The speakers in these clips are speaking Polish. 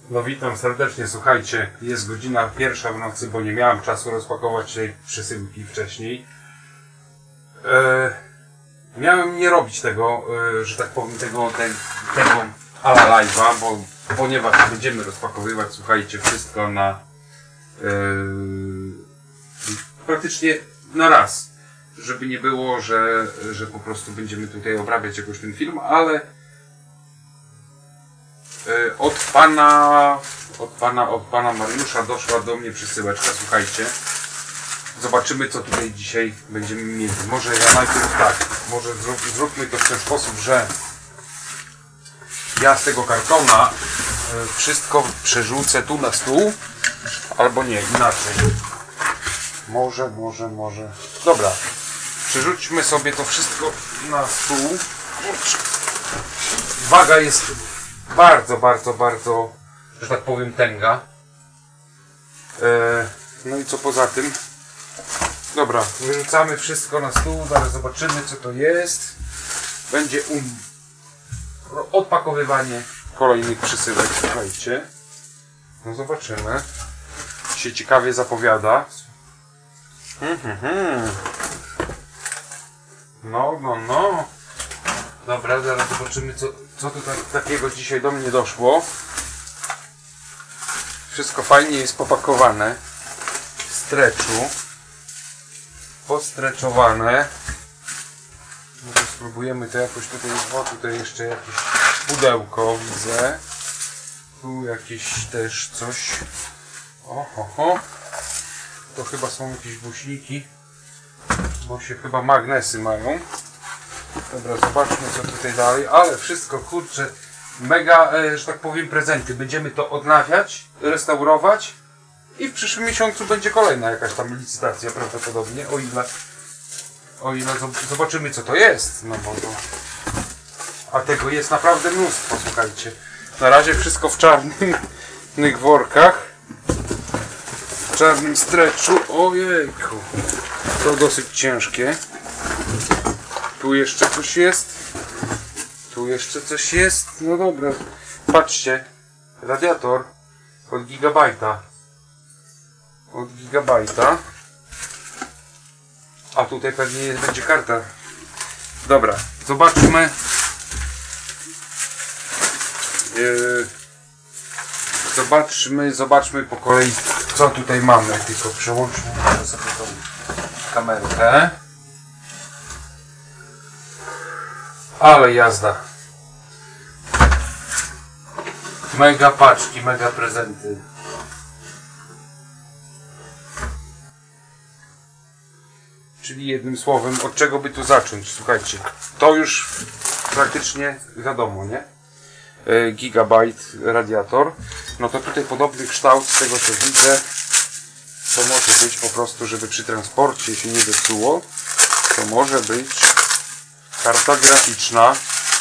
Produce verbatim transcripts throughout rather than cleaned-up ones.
No witam serdecznie, słuchajcie, jest godzina pierwsza w nocy, bo nie miałem czasu rozpakować tej przesyłki wcześniej. E, miałem nie robić tego, e, że tak powiem, tego, te, tego ala live'a, bo ponieważ będziemy rozpakowywać, słuchajcie, wszystko na e, praktycznie na raz, żeby nie było, że, że po prostu będziemy tutaj obrabiać jakoś ten film, ale Od pana, od pana, od pana Mariusza doszła do mnie przesyłeczka, słuchajcie. Zobaczymy, co tutaj dzisiaj będziemy mieli. Może ja najpierw tak, może zrób, zróbmy to w ten sposób, że ja z tego kartona wszystko przerzucę tu na stół, albo nie, inaczej. Może, może, może. Dobra, przerzućmy sobie to wszystko na stół. Kurczę. Waga jest bardzo, bardzo, bardzo, że tak powiem, tęga. E, no i co poza tym? Dobra, wyrzucamy wszystko na stół, zaraz zobaczymy, co to jest. Będzie um, odpakowywanie kolejnych przysyłek, słuchajcie. No zobaczymy. Się ciekawie zapowiada. Hmm, hmm, hmm. No, no, no. Dobra, zaraz zobaczymy, co, co tu tak, takiego dzisiaj do mnie doszło. Wszystko fajnie jest popakowane w streczu, postreczowane. Może spróbujemy to jakoś tutaj. O, tutaj jeszcze jakieś pudełko widzę. Tu jakieś też coś. Oho, to chyba są jakieś głośniki, bo się chyba magnesy mają. Dobra, zobaczmy, co tutaj dalej, ale wszystko, kurczę, mega, e, że tak powiem, prezenty. Będziemy to odnawiać, restaurować i w przyszłym miesiącu będzie kolejna jakaś tam licytacja prawdopodobnie, o ile, o ile zobaczymy, co to jest, no bo to, a tego jest naprawdę mnóstwo, słuchajcie. Na razie wszystko w czarnych workach, w czarnym streczu. Ojejku, to dosyć ciężkie. Tu jeszcze coś jest. Tu jeszcze coś jest. No dobra. Patrzcie. Radiator od gigabajta. Od gigabajta. A tutaj pewnie będzie karta. Dobra. Zobaczmy. Yy, zobaczmy, zobaczmy po kolei, co tutaj mamy. Tylko przełączmy sobie tą kamerkę. Ale jazda. Mega paczki, mega prezenty. Czyli jednym słowem, od czego by tu zacząć? Słuchajcie, to już praktycznie wiadomo, nie? E, Gigabajt radiator. No to tutaj podobny kształt, z tego co widzę, to może być po prostu, żeby przy transporcie się nie zepsuło, to może być karta graficzna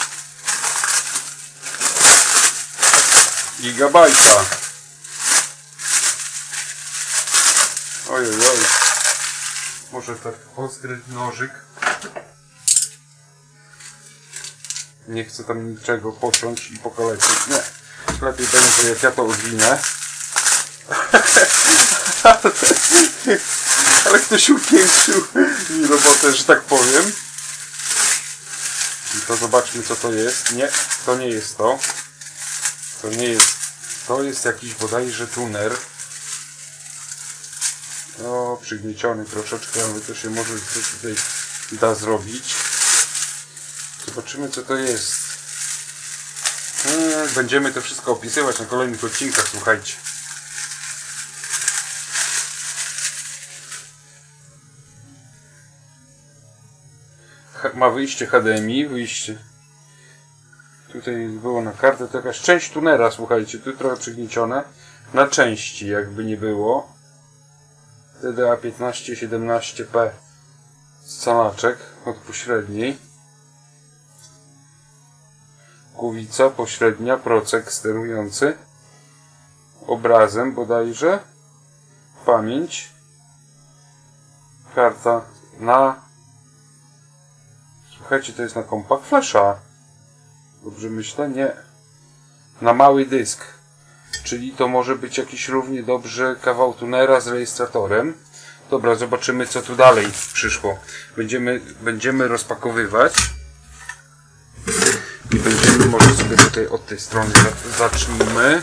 gigabajta. Ojej, oj. Może tak ostry nożyk. Nie chcę tam niczego pociąć i pokaleczyć. Nie. Lepiej będzie, jak ja to odwinę. Ale ktoś upiększył mi robotę, że tak powiem. I to zobaczmy, co to jest. Nie, to nie jest to. To nie jest. To jest jakiś bodajże tuner. O, przygnieciony troszeczkę, ale to się może tutaj da zrobić. Zobaczymy, co to jest. Będziemy to wszystko opisywać na kolejnych odcinkach, słuchajcie. Ma wyjście H D M I, wyjście. Tutaj było na kartę, to jakaś część tunera, słuchajcie, tu trochę przygniecione. Na części, jakby nie było. D D A piętnaście siedemnaście P scalaczek od pośredniej. Głowica pośrednia, procek sterujący. Obrazem bodajże. Pamięć. Karta na... Słuchajcie, to jest na compact flasha. Dobrze myślę? Nie. Na mały dysk. Czyli to może być jakiś równie dobrze kawał tunera z rejestratorem. Dobra, zobaczymy co tu dalej przyszło. Będziemy, będziemy rozpakowywać. I będziemy, może sobie tutaj od tej strony zacznijmy.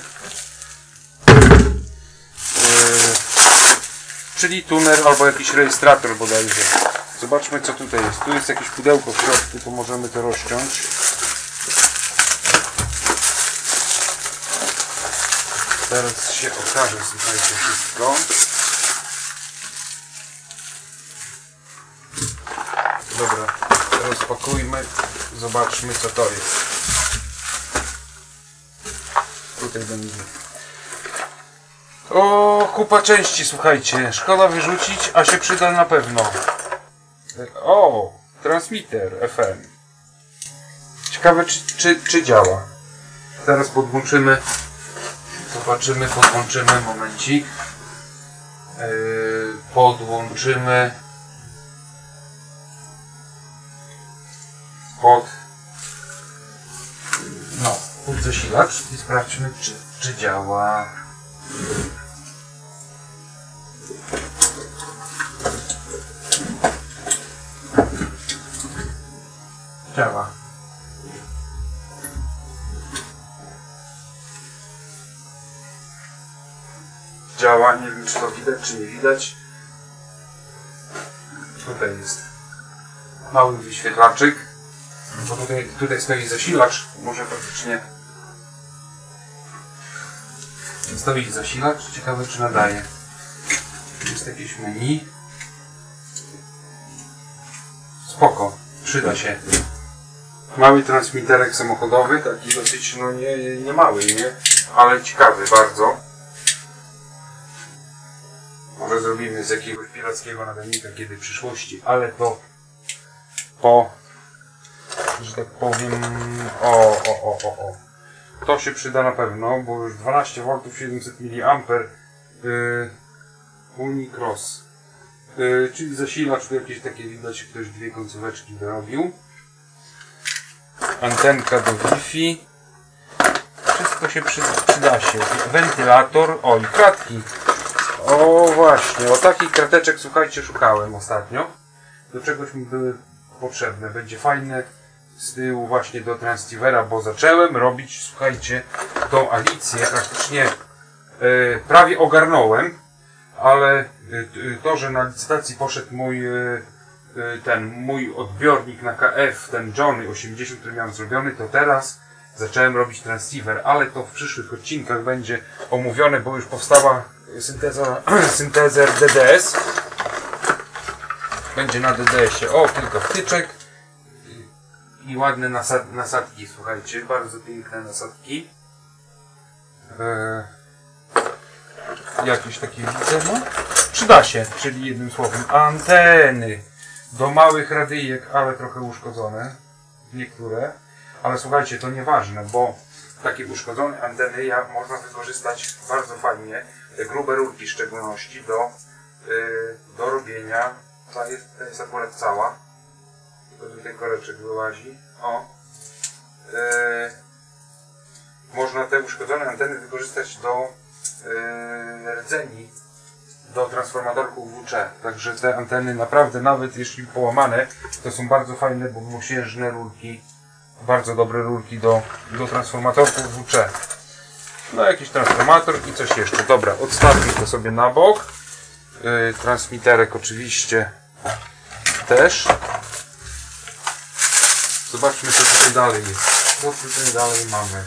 Yy, czyli tuner albo jakiś rejestrator bodajże. Zobaczmy co tutaj jest. Tu jest jakieś pudełko w środku, to możemy to rozciąć. Teraz się okaże, słuchajcie, wszystko. Dobra, rozpakujmy, zobaczmy co to jest. Tutaj będzie. O, kupa części, słuchajcie. Szkoda wyrzucić, a się przyda na pewno. O, transmitter F M. Ciekawe czy, czy, czy działa. Teraz podłączymy. Zobaczymy, podłączymy, momencik. Yy, podłączymy pod no, pod zasilacz i sprawdźmy czy, czy działa. Działa. Działa, nie wiem czy to widać, czy nie widać. Tutaj jest mały wyświetlaczyk, bo tutaj, tutaj stoi zasilacz, może faktycznie stoi zasilacz, ciekawe czy nadaje. Jest jakieś menu. Spoko, przyda się. Mały transmiterek samochodowy, taki dosyć, no nie, nie mały, nie? Ale ciekawy bardzo. Może zrobimy z jakiegoś pirackiego nadajnika kiedy w przyszłości, ale to po, że tak powiem, o, o, o, o, o. To się przyda na pewno, bo już dwanaście woltów, siedemset miliamperów yy, Unicross, yy, czyli zasilacz, tu jakieś takie widać, ktoś dwie końcóweczki dorobił. Antenka do Wi-Fi. Wszystko się przyda, przyda się. Wentylator, o i kratki. O właśnie, o takich krateczek, słuchajcie, szukałem ostatnio. Do czegoś mi były potrzebne. Będzie fajne z tyłu właśnie do transceivera, bo zacząłem robić, słuchajcie, tą Alicję. Praktycznie yy, prawie ogarnąłem, ale yy, to, że na licytacji poszedł mój yy, yy, ten mój odbiornik na K F, ten Johnny osiemdziesiąt, który miałem zrobiony, to teraz zacząłem robić transceiver, ale to w przyszłych odcinkach będzie omówione, bo już powstała synteza, syntezer D D S. Będzie na D D S-ie. O, kilka wtyczek i ładne nasad nasadki, słuchajcie, bardzo piękne nasadki. Eee, jakieś takie widzę, no. Przyda się, czyli jednym słowem anteny do małych radyjek, ale trochę uszkodzone. Niektóre. Ale słuchajcie, to nieważne, bo takie uszkodzone anteny ja, można wykorzystać bardzo fajnie, te grube rurki w szczególności do, yy, do robienia. Ta jest, ta jest akurat cała, tylko tutaj koreczek wyłazi. O. Yy, można te uszkodzone anteny wykorzystać do yy, rdzeni, do transformatorków W C. Także te anteny naprawdę, nawet jeśli połamane, to są bardzo fajne, bo mosiężne rurki. Bardzo dobre rurki do, do transformatorków W C. No jakiś transformator i coś jeszcze. Dobra, odstawmy to sobie na bok. Yy, transmiterek oczywiście też. Zobaczmy co tutaj dalej jest. Co tutaj dalej mamy.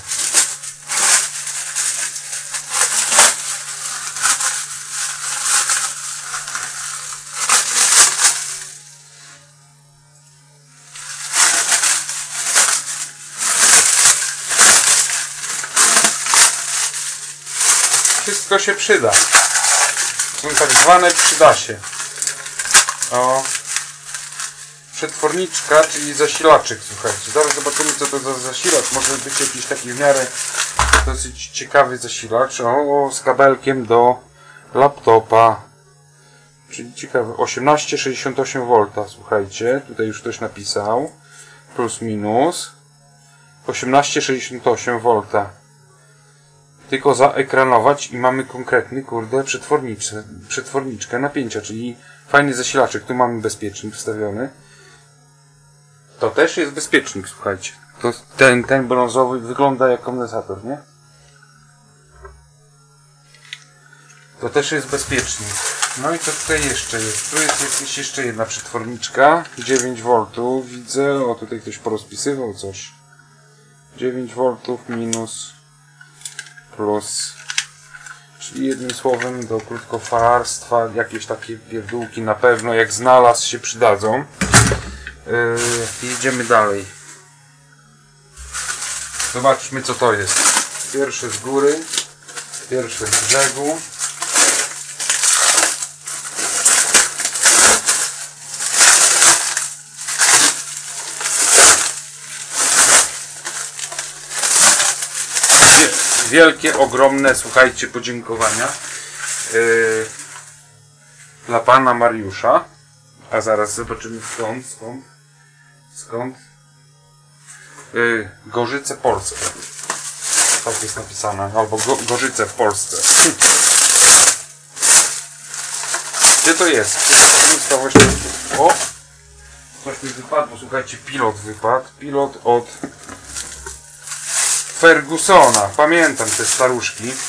Wszystko się przyda. Są tak zwane przyda się. O. Przetworniczka, czyli zasilaczek, słuchajcie. Zaraz zobaczymy co to za zasilacz. Może być jakiś taki w miarę dosyć ciekawy zasilacz. O, o z kabelkiem do laptopa. Czyli ciekawe. osiemnaście sześćdziesiąt osiem wolta, słuchajcie. Tutaj już ktoś napisał. Plus minus. osiemnaście sześćdziesiąt osiem wolta. tylko zaekranować i mamy konkretny, kurde, przetworniczkę napięcia, czyli fajny zasilaczek. Tu mamy bezpiecznik wstawiony. To też jest bezpiecznik, słuchajcie. To ten, ten brązowy wygląda jak kondensator, nie? To też jest bezpiecznik. No i co tutaj jeszcze jest? Tu jest, jest, jest jeszcze jedna przetworniczka. dziewięć woltów. Widzę. O, tutaj ktoś porozpisywał coś. dziewięć woltów minus plus. Czyli jednym słowem do krótkofalarstwa jakieś takie pierdółki na pewno jak znalazł się przydadzą. Yy, jedziemy dalej. Zobaczmy co to jest. Pierwsze z góry. Pierwsze z brzegu. Wielkie, ogromne, słuchajcie, podziękowania yy, dla pana Mariusza. A zaraz zobaczymy skąd, skąd, skąd. Yy, Gorzyce Polsce. Tak jest napisane, albo Go, Gorzyce w Polsce. Gdzie to jest? Właśnie... O! Coś mi wypadło, słuchajcie, pilot wypadł. Pilot od Fergusona. Pamiętam te staruszki. Yy,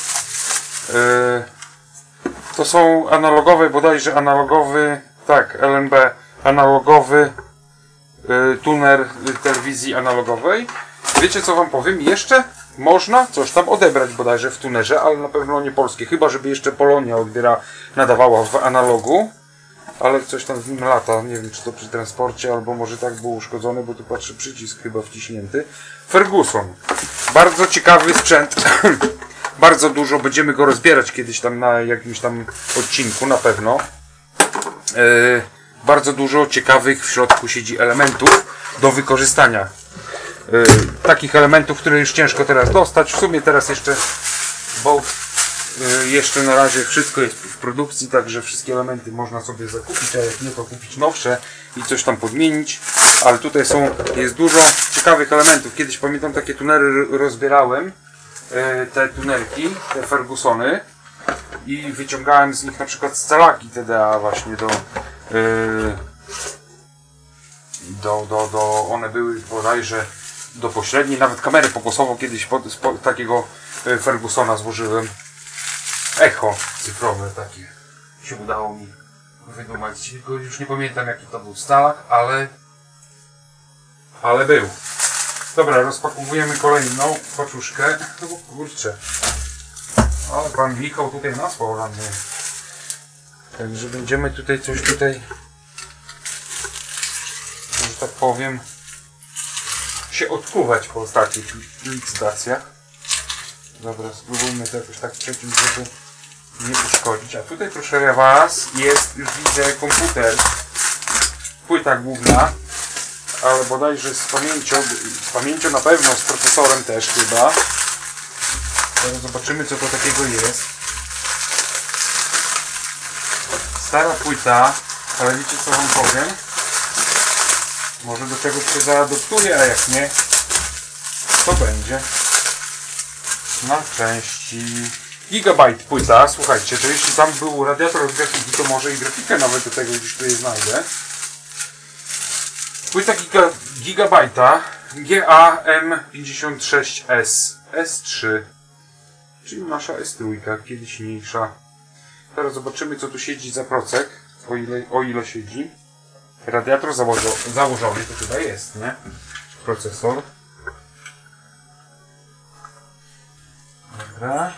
to są analogowe, bodajże analogowy, tak, L N B, analogowy yy, tuner telewizji analogowej. Wiecie co wam powiem? Jeszcze można coś tam odebrać bodajże w tunerze, ale na pewno nie polskie. Chyba żeby jeszcze Polonia odbiera, nadawała w analogu. Ale coś tam w nim lata. Nie wiem czy to przy transporcie, albo może tak było uszkodzone, bo tu patrzę przycisk chyba wciśnięty. Ferguson. Bardzo ciekawy sprzęt. Bardzo dużo. Będziemy go rozbierać kiedyś tam na jakimś tam odcinku na pewno. Yy, bardzo dużo ciekawych w środku siedzi elementów do wykorzystania. Yy, takich elementów, które już ciężko teraz dostać. W sumie teraz jeszcze, bo yy, jeszcze na razie wszystko jest w produkcji, także wszystkie elementy można sobie zakupić, a jak nie to kupić nowsze i coś tam podmienić. Ale tutaj są, jest dużo ciekawych elementów. Kiedyś pamiętam takie tunery rozbierałem, yy, te tunerki, te Fergusony i wyciągałem z nich na przykład scalaki T D A właśnie do yy, do, do, do one były bodajże do pośredniej, nawet kamerę pokosową kiedyś pod, pod takiego Fergusona złożyłem. Echo cyfrowe takie się udało mi wydumać. Tylko już nie pamiętam jaki to był scalak, ale ale był. Dobra, rozpakowujemy kolejną paczuszkę. No bo kurczę, ale pan Michał tutaj nasłał ranny. Także będziemy tutaj coś tutaj, że tak powiem, się odkuwać po ostatnich licytacjach. Dobra, spróbujmy to jakoś tak przeciąć, żeby nie uszkodzić. A tutaj proszę was, jest, już widzę, komputer. Płyta główna, ale bodajże z pamięcią, z pamięcią na pewno, z procesorem też chyba. Teraz zobaczymy co to takiego jest. Stara płyta, ale wiecie co wam powiem? Może do czegoś się zaadoptuje, a jak nie, to będzie na części. Gigabyte płyta, słuchajcie, to jeśli tam był radiator od grafiki, to może i grafikę nawet do tego gdzieś tutaj znajdę. Płyta giga, Gigabyte'a G A M pięćdziesiąt sześć S S trzy, czyli nasza S trzy, kiedyś mniejsza. Teraz zobaczymy co tu siedzi za procek, o ile, o ile siedzi. Radiator założo, założony to chyba jest, nie? Procesor. Dobra.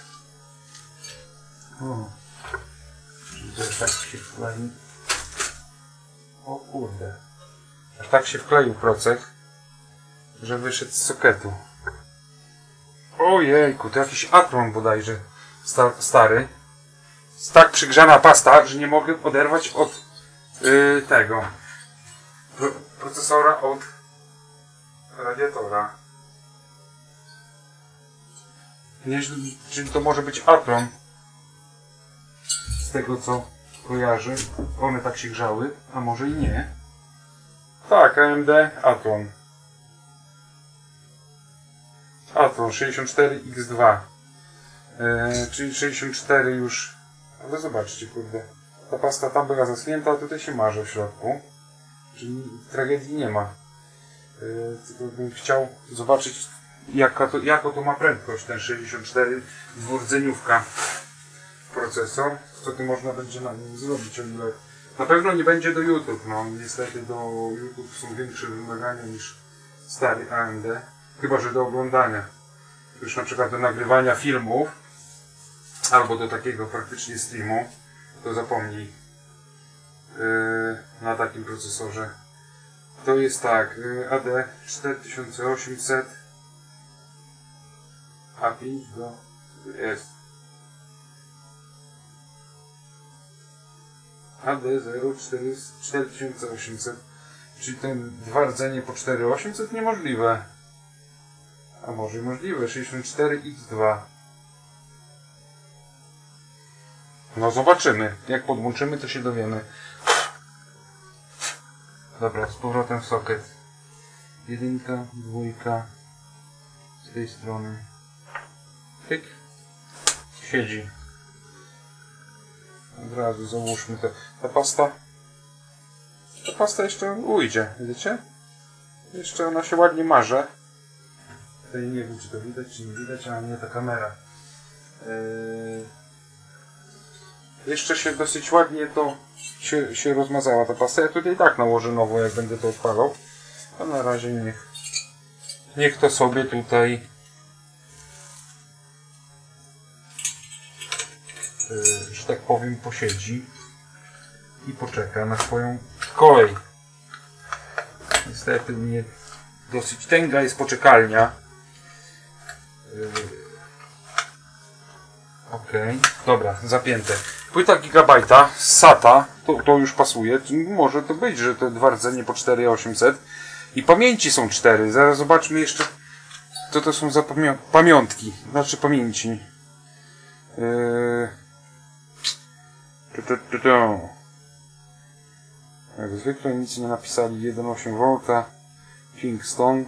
O. Czyli to tak się wklei. O kurde. Aż tak się wkleił procek, że wyszedł z soketu. Ojejku, to jakiś Atron bodajże sta stary. Jest tak przygrzana pasta, że nie mogę oderwać od yy, tego Pro procesora od radiatora. Nie, czyli to może być Atron. Z tego co kojarzę, one tak się grzały, a może i nie. Tak, A M D Atron. Atron sześćdziesiąt cztery X dwa. Yy, czyli sześćdziesiąt cztery już. Ale zobaczcie, kurde. Ta pasta tam była zaschnięta, a tutaj się marzy w środku. Czyli tragedii nie ma. Yy, tylko bym chciał zobaczyć, jaka to, jaką to ma prędkość ten sześćdziesiąt cztery dwurdzeniówka procesor. Co tu można będzie na nim zrobić, o ile... Na pewno nie będzie do YouTube, no niestety do YouTube są większe wymagania niż stary A M D. Chyba że do oglądania. Już na przykład do nagrywania filmów albo do takiego praktycznie streamu, to zapomnij yy, na takim procesorze. To jest tak, yy, A D cztery tysiące osiemset A pięć do jest A D zero cztery tysiące osiemset, czyli ten dwa rdzenie po cztery tysiące osiemset niemożliwe. A może możliwe, sześćdziesiąt cztery X dwa. No zobaczymy. Jak podłączymy, to się dowiemy. Dobra, z powrotem w socket. Jedynka, dwójka. Z tej strony. Tyk. Siedzi. Od razu załóżmy to. Ta pasta. Ta pasta jeszcze ujdzie, wiecie? Jeszcze ona się ładnie marze. Tutaj nie wiem, czy to widać, czy nie widać, a nie ta kamera. Yy... Jeszcze się dosyć ładnie to się, się rozmazała ta pasta. Ja tutaj tak nałożę nowo, jak będę to odpalał. A na razie niech, niech to sobie tutaj yy, że tak powiem posiedzi i poczeka na swoją kolej. Niestety mnie dosyć tęga jest poczekalnia. Yy. Okej, okay. Dobra, zapięte. Płyta gigabajta z SATA, to, to już pasuje. Może to być, że te dwa rdzenie po cztery tysiące osiemset i pamięci są cztery. Zaraz zobaczmy jeszcze, co to są za pamią pamiątki, znaczy pamięci. Yy... Tu, tu, tu, tu. Jak zwykle nic nie napisali. jeden przecinek osiem wolt, Kingston.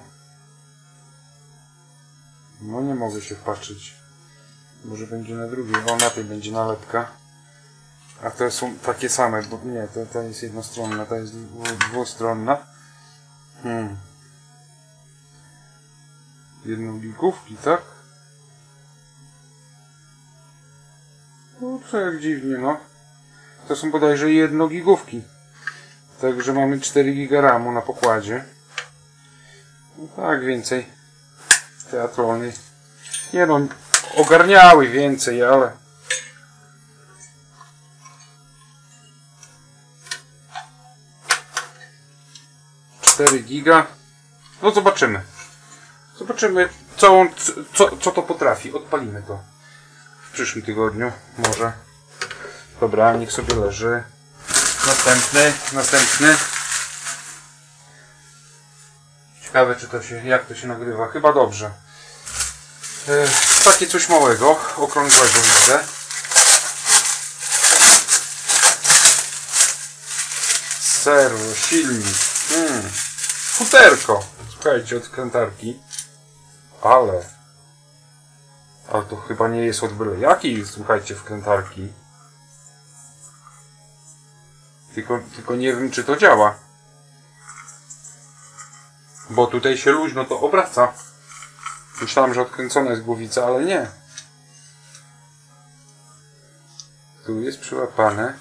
No nie mogę się wpatrzyć. Może będzie na drugiej, o na tej będzie nalepka. A to są takie same, bo nie, to, to jest jednostronna, to jest dwustronna. Hmm. Jednogigówki, tak? No co jak dziwnie, no. To są bodajże jednogigówki. Także mamy cztery giga ramu na pokładzie. No tak, więcej teatralnej. Nie no, ogarniały więcej, ale cztery giga. No zobaczymy. Zobaczymy co, on, co, co to potrafi. Odpalimy to w przyszłym tygodniu. Może. Dobra, niech sobie leży. Następny, następny. Ciekawe czy to się, jak to się nagrywa. Chyba dobrze. E, takie coś małego, okrągłego widzę. Serwo, silnik. Hmm. Futerko. Słuchajcie, od krętarki. Ale. Ale to chyba nie jest od byle jaki, słuchajcie, wkrętarki. Tylko, tylko nie wiem, czy to działa. Bo tutaj się luźno to obraca. Myślałem, że odkręcona jest głowica, ale nie. Tu jest przyłapane.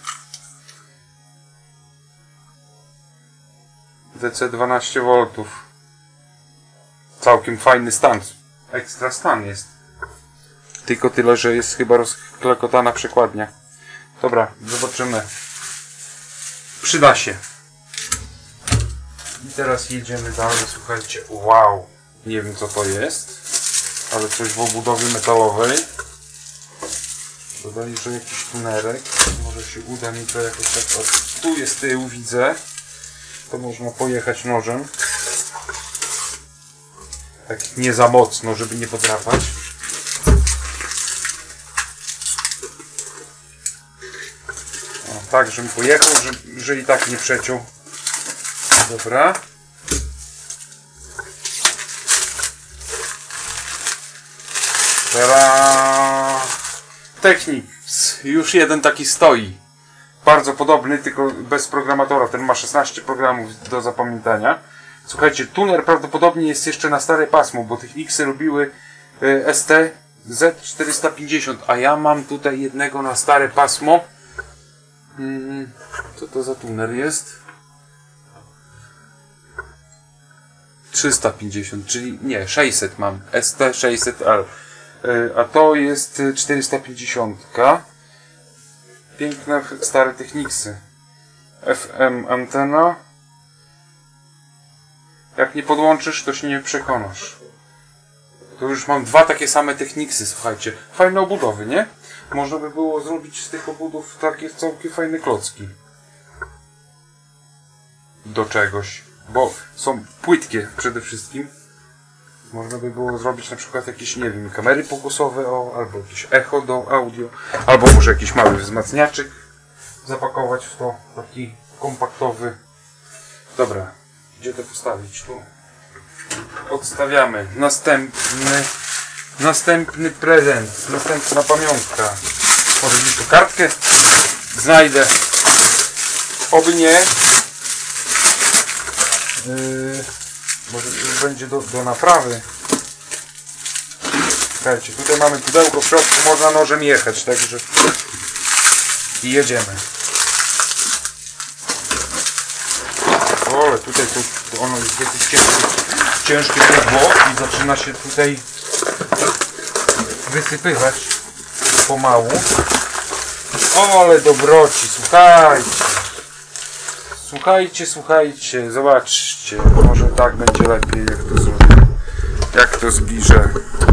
D C dwanaście woltów. Całkiem fajny stan. Ekstra stan jest. Tylko tyle, że jest chyba rozklekotana przekładnia. Dobra, zobaczymy. Przyda się. I teraz jedziemy dalej, słuchajcie. Wow. Nie wiem co to jest. Ale coś w obudowie metalowej. Dodali, że jakiś tunerek. Może się uda mi to jakoś tak... O, tu jest tył, widzę. To można pojechać nożem. Tak nie za mocno, żeby nie podrapać. O, tak, żebym pojechał, że, że i tak nie przeciął. Dobra. Tada! Technics. Już jeden taki stoi. Bardzo podobny, tylko bez programatora. Ten ma szesnaście programów do zapamiętania. Słuchajcie, tuner prawdopodobnie jest jeszcze na stare pasmo, bo Technicsy robiły y, S T Z czterysta pięćdziesiąt, a ja mam tutaj jednego na stare pasmo. Hmm, co to za tuner jest? trzysta pięćdziesiąt, czyli nie, sześćset mam. S T sześćset L. Y, a to jest czterysta pięćdziesiąt. Piękne stare Technicsy. F M antena. Jak nie podłączysz, to się nie przekonasz. To już mam dwa takie same Technicsy, słuchajcie. Fajne obudowy, nie? Można by było zrobić z tych obudów takie całkiem fajne klocki. Do czegoś. Bo są płytkie przede wszystkim. Można by było zrobić na przykład jakieś, nie wiem, kamery pogłosowe, o, albo jakieś echo do audio, albo może jakiś mały wzmacniaczyk zapakować w to, taki kompaktowy. Dobra, gdzie to postawić? Tu. Odstawiamy. Następny, następny prezent, następna pamiątka. Może gdzieś tu kartkę znajdę. Oby nie. Yy, może już będzie do, do naprawy. Słuchajcie, tutaj mamy pudełko w środku, można nożem jechać, także i jedziemy. O, ale tutaj to, to ono jest dosyć ciężkie, ciężkie pudło i zaczyna się tutaj wysypywać pomału. O, ale dobroci, słuchajcie. Słuchajcie, słuchajcie, zobaczcie. Może tak będzie lepiej, jak to zrobię. Jak to zbliżę.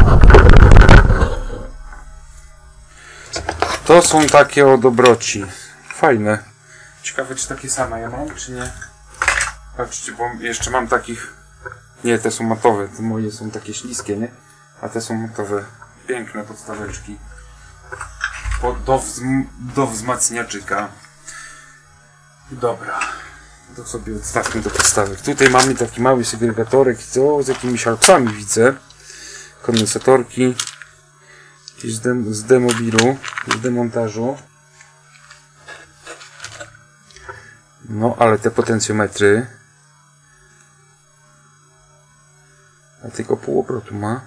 To są takie o dobroci. Fajne. Ciekawe, czy takie same ja mam, czy nie. Patrzcie, bo jeszcze mam takich... Nie, te są matowe. Te moje są takie śliskie, nie? A te są matowe. Piękne podstaweczki. Po, do, wzm do wzmacniaczyka. Dobra. To sobie odstawmy do podstawek. Tutaj mamy taki mały segregatorek, co z jakimiś alpami widzę. Kondensatorki. Jakieś z, dem z demobilu, z demontażu. No, ale te potencjometry. A tylko pół obrotu ma.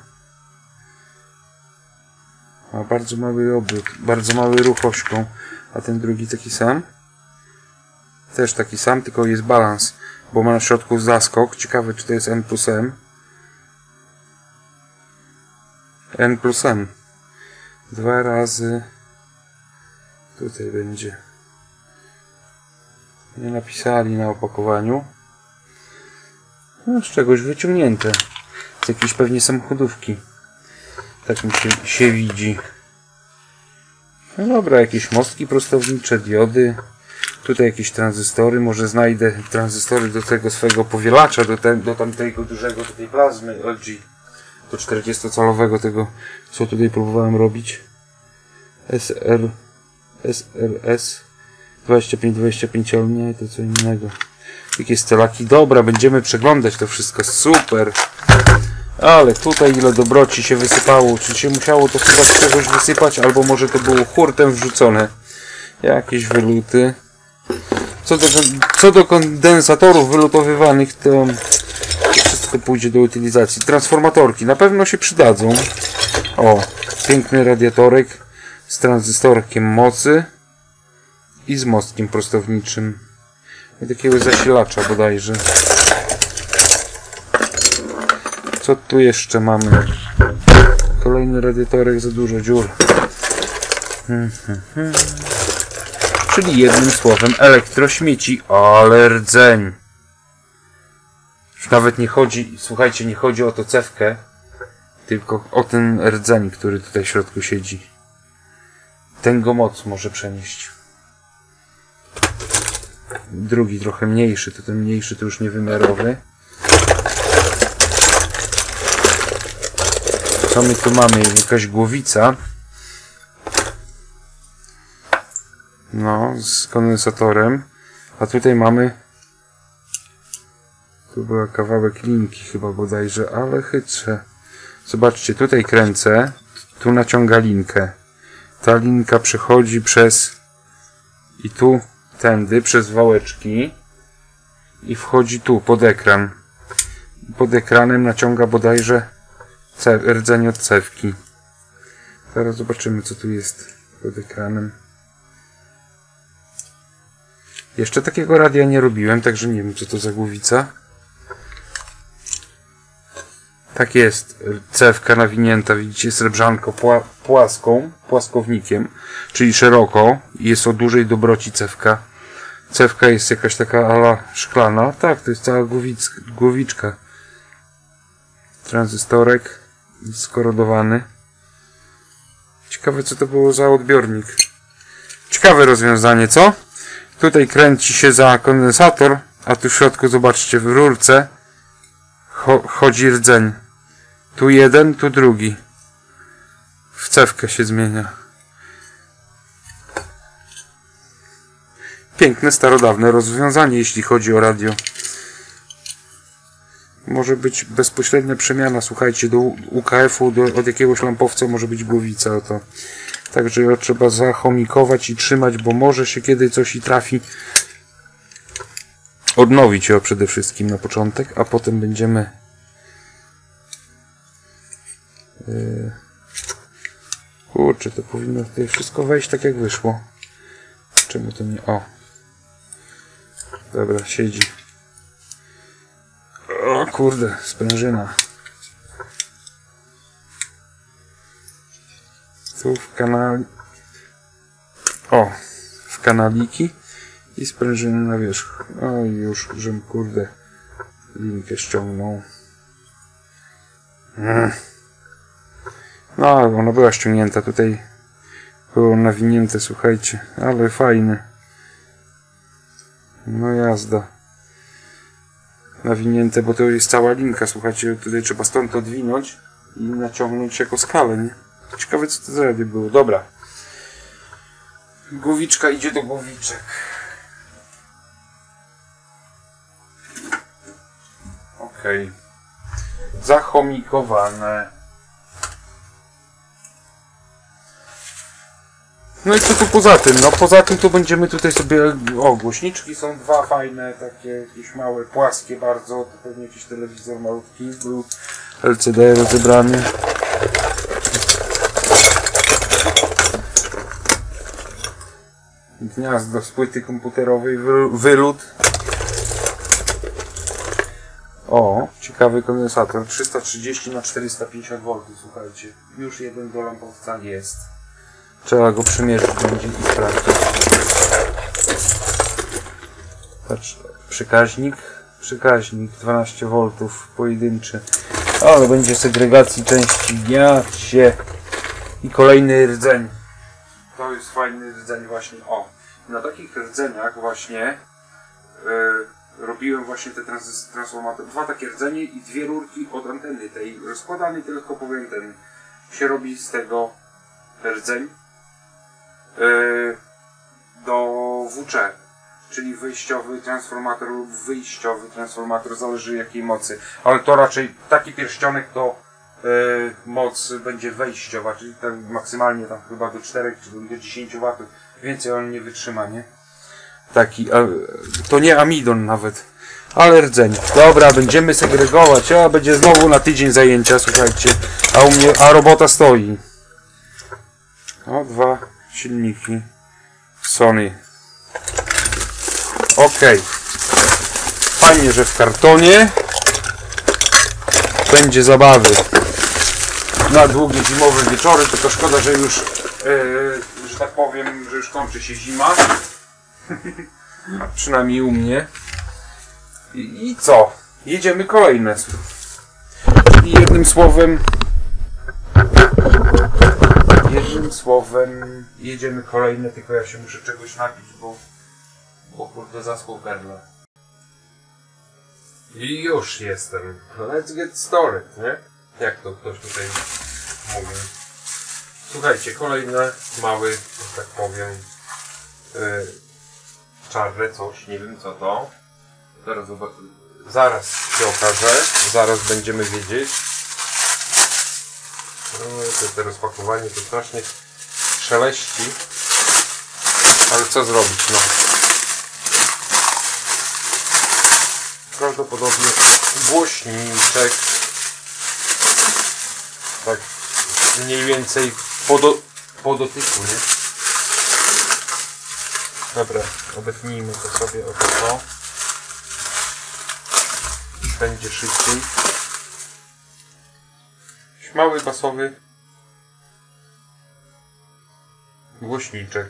Ma bardzo mały obrót, bardzo mały ruch ośką. A ten drugi taki sam. Też taki sam, tylko jest balans, bo ma na środku zaskok. Ciekawe, czy to jest N plus M. N plus M. Dwa razy. Tutaj będzie. Nie napisali na opakowaniu. No, z czegoś wyciągnięte. Z jakiejś pewnie samochodówki. Tak mi się, się widzi. No dobra, jakieś mostki prostownicze, diody. Tutaj jakieś tranzystory, może znajdę tranzystory do tego swojego powielacza, do, te, do tamtego dużego, do tej plazmy L G, do czterdziestocalowego tego, co tutaj próbowałem robić. S R S R S dwadzieścia pięć dwadzieścia pięć, ale nie, to co innego. Jakieś celaki, dobra, będziemy przeglądać to wszystko, super. Ale tutaj ile dobroci się wysypało, czy się musiało to chyba z czegoś wysypać, albo może to było hurtem wrzucone. Jakieś wyluty. Co do, co do kondensatorów wylutowywanych, to wszystko pójdzie do utylizacji. Transformatorki na pewno się przydadzą. O, piękny radiatorek z tranzystorkiem mocy i z mostkiem prostowniczym. I takiego zasilacza bodajże. Co tu jeszcze mamy? Kolejny radiatorek, za dużo dziur. Hmm, hmm, hmm. Czyli jednym słowem elektrośmieci, ale rdzeń. Już nawet nie chodzi, słuchajcie, nie chodzi o to cewkę, tylko o ten rdzeń, który tutaj w środku siedzi. Ten go moc może przenieść. Drugi trochę mniejszy, to ten mniejszy to już niewymiarowy. Co my tu mamy? Jakaś głowica. No, z kondensatorem. A tutaj mamy... Tu była kawałek linki chyba bodajże, ale chytrze. Zobaczcie, tutaj kręcę. Tu naciąga linkę. Ta linka przechodzi przez i tu tędy przez wałeczki i wchodzi tu pod ekran. Pod ekranem naciąga bodajże rdzeń od cewki. Zaraz zobaczymy, co tu jest pod ekranem. Jeszcze takiego radia nie robiłem, także nie wiem, co to za głowica. Tak jest, cewka nawinięta, widzicie, srebrzanko pła płaską, płaskownikiem, czyli szeroko. Jest o dużej dobroci cewka. Cewka jest jakaś taka ala szklana. Tak, to jest cała głowic głowiczka. Tranzystorek skorodowany. Ciekawe, co to było za odbiornik. Ciekawe rozwiązanie, co? Tutaj kręci się za kondensator, a tu w środku, zobaczcie, w rurce cho chodzi rdzeń. Tu jeden, tu drugi. W cewkę się zmienia. Piękne, starodawne rozwiązanie, jeśli chodzi o radio. Może być bezpośrednia przemiana, słuchajcie, do U K F-u, do, od jakiegoś lampowca może być głowica. Oto. Także ją trzeba zachomikować i trzymać, bo może się kiedy coś i trafi. Odnowić ją przede wszystkim na początek, a potem będziemy yy... kurczę, to powinno tutaj wszystko wejść tak, jak wyszło. Czemu to nie... O! Dobra, siedzi. O kurde, sprężyna. Tu w kanale. O, w kanaliki i sprężyny na wierzch. O, już, żem kurde linkę ściągnął. Mm. No, ona była ściągnięta, tutaj było nawinięte, słuchajcie, ale fajne. No jazda. Nawinięte, bo to jest cała linka, słuchajcie, tutaj trzeba stąd odwinąć i naciągnąć jako skalę, nie? Ciekawe, co to za radio było. Dobra. Głowiczka idzie do głowiczek. Okej. Okay. Zachomikowane. No i co tu poza tym? No poza tym tu będziemy tutaj sobie... O, głośniczki są dwa fajne, takie jakieś małe, płaskie bardzo. To pewnie jakiś telewizor malutki był. L C D rozebrany. Gniazdo z płyty komputerowej, wylód. O, ciekawy kondensator. trzysta trzydzieści na czterysta pięćdziesiąt woltów, słuchajcie. Już jeden do lampowca jest. Trzeba go przymierzyć będzie i sprawdzić. Patrz, przekaźnik. Przekaźnik dwanaście woltów, pojedynczy. Ale będzie segregacji części. Ja się. I kolejny rdzeń. To jest fajny rdzeń właśnie. O, na takich rdzeniach właśnie yy, robiłem właśnie te trans transformatory. Dwa takie rdzenie i dwie rurki od anteny tej rozkładanej teleskopowej anteny. Się robi z tego rdzeń yy, do W C, czyli wyjściowy transformator lub wyjściowy transformator, zależy jakiej mocy. Ale to raczej taki pierścionek to Yy, moc będzie wejściowa, czyli tam maksymalnie tam chyba do czterech czy do dziesięciu watów. Więcej on nie wytrzyma, nie? Taki, a, to nie amidon nawet, ale rdzeń. Dobra, będziemy segregować, a będzie znowu na tydzień zajęcia, słuchajcie. A u mnie, a robota stoi. O, dwa silniki Sony. Ok. Fajnie, że w kartonie. Będzie zabawy. Na długie zimowe wieczory, tylko szkoda, że już, yy, że tak powiem, że już kończy się zima. Przynajmniej u mnie. I, I co? Jedziemy kolejne. I jednym słowem, jednym słowem jedziemy kolejne, tylko ja się muszę czegoś napić, bo, bo kurde zaschło gardło. I już jestem. Let's get started, nie? Jak to ktoś tutaj mówi. Słuchajcie, kolejne mały, że tak powiem, yy, czarne coś, nie wiem co to. Zaraz, zaraz się okaże, zaraz będziemy wiedzieć. No, to, to rozpakowanie to strasznie szeleści. Ale co zrobić, no. Prawdopodobnie głośniczek. Tak mniej więcej po, do, po dotyku, nie? Dobra, obetnijmy to sobie o to. Będzie szybciej. Mały basowy głośniczek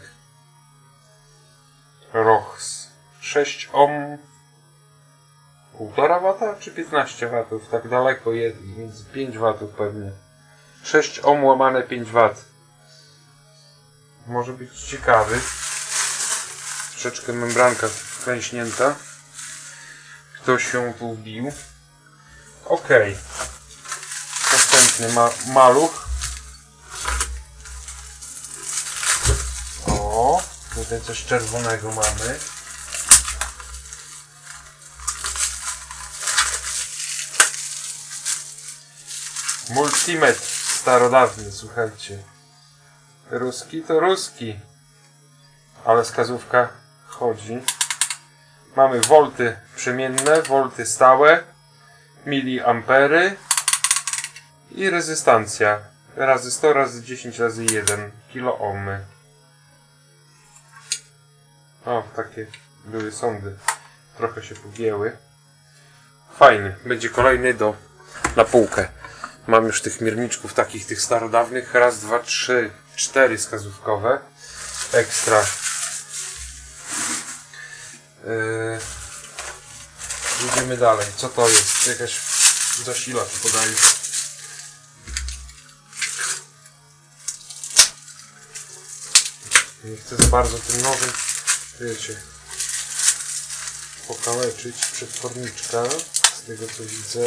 Rochs sześć ohm, półtora wata czy piętnaście watów, tak daleko jest, więc pięć watów pewnie. sześć ohm łamane pięć wat. Może być ciekawy. Troszeczkę membranka wklęśnięta. Ktoś się tu wbił. Ok. Następny ma maluch. O, tutaj coś czerwonego mamy. Multimetr starodawny, słuchajcie. Ruski to ruski. Ale wskazówka chodzi. Mamy wolty przemienne, wolty stałe, miliampery i rezystancja. Razy sto, razy dziesięć, razy jeden. Kilo ohmy. O, takie były sądy. Trochę się pogięły. Fajny. Będzie kolejny do na półkę. Mam już tych mierniczków takich, tych starodawnych. Raz, dwa, trzy, cztery wskazówkowe. Ekstra. Yy, idziemy dalej. Co to jest? Jakaś zasilacz podaje. Nie chcę za bardzo tym nożem, wiecie, pokaleczyć przetworniczka, z tego co widzę.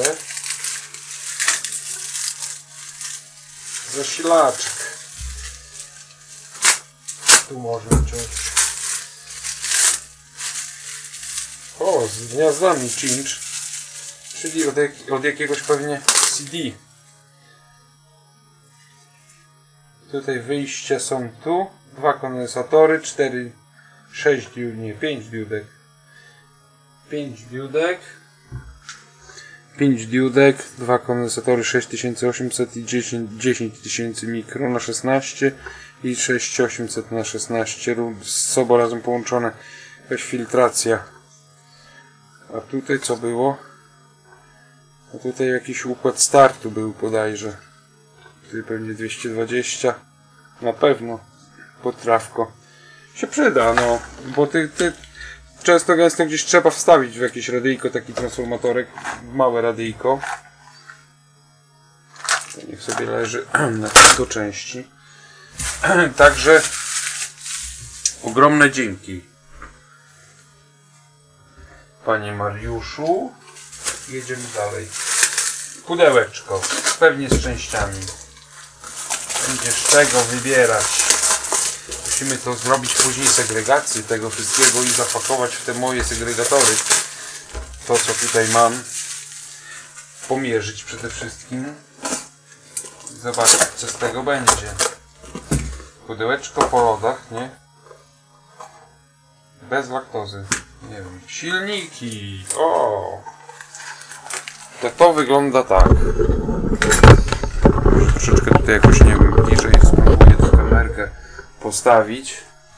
Zasilaczek. Tu można ciąć. O, z gniazdami cinch, czyli od, jak, od jakiegoś pewnie C D. Tutaj wyjścia są tu. Dwa kondensatory, cztery, sześć diod, nie, pięć diodek. pięć diodek. pięć diodek, dwa kondensatory sześć tysięcy osiemset i dziesięć tysięcy mikro na szesnaście i sześć tysięcy osiemset na szesnaście z sobą razem połączone. Jakaś filtracja. A tutaj co było? A tutaj jakiś układ startu był bodajże. Tutaj pewnie dwieście dwadzieścia. Na pewno. Potrawko. Się przyda, no. Bo ty, ty często gęsto gdzieś trzeba wstawić w jakieś radyjko, taki transformatorek. Małe radyjko. Niech sobie leży na do części. Także ogromne dzięki, panie Mariuszu. Jedziemy dalej. Pudełeczko. Pewnie z częściami. Będzie z czego wybierać. Musimy to zrobić później, segregację tego wszystkiego i zapakować w te moje segregatory. To co tutaj mam. Pomierzyć przede wszystkim. Zobaczyć co z tego będzie. Pudełeczko po lodach, nie? Bez laktozy. Nie wiem. Silniki. O! To, to wygląda tak. Troszeczkę tutaj jakoś, nie wiem, bliżej spróbuję tę kamerkę postawić.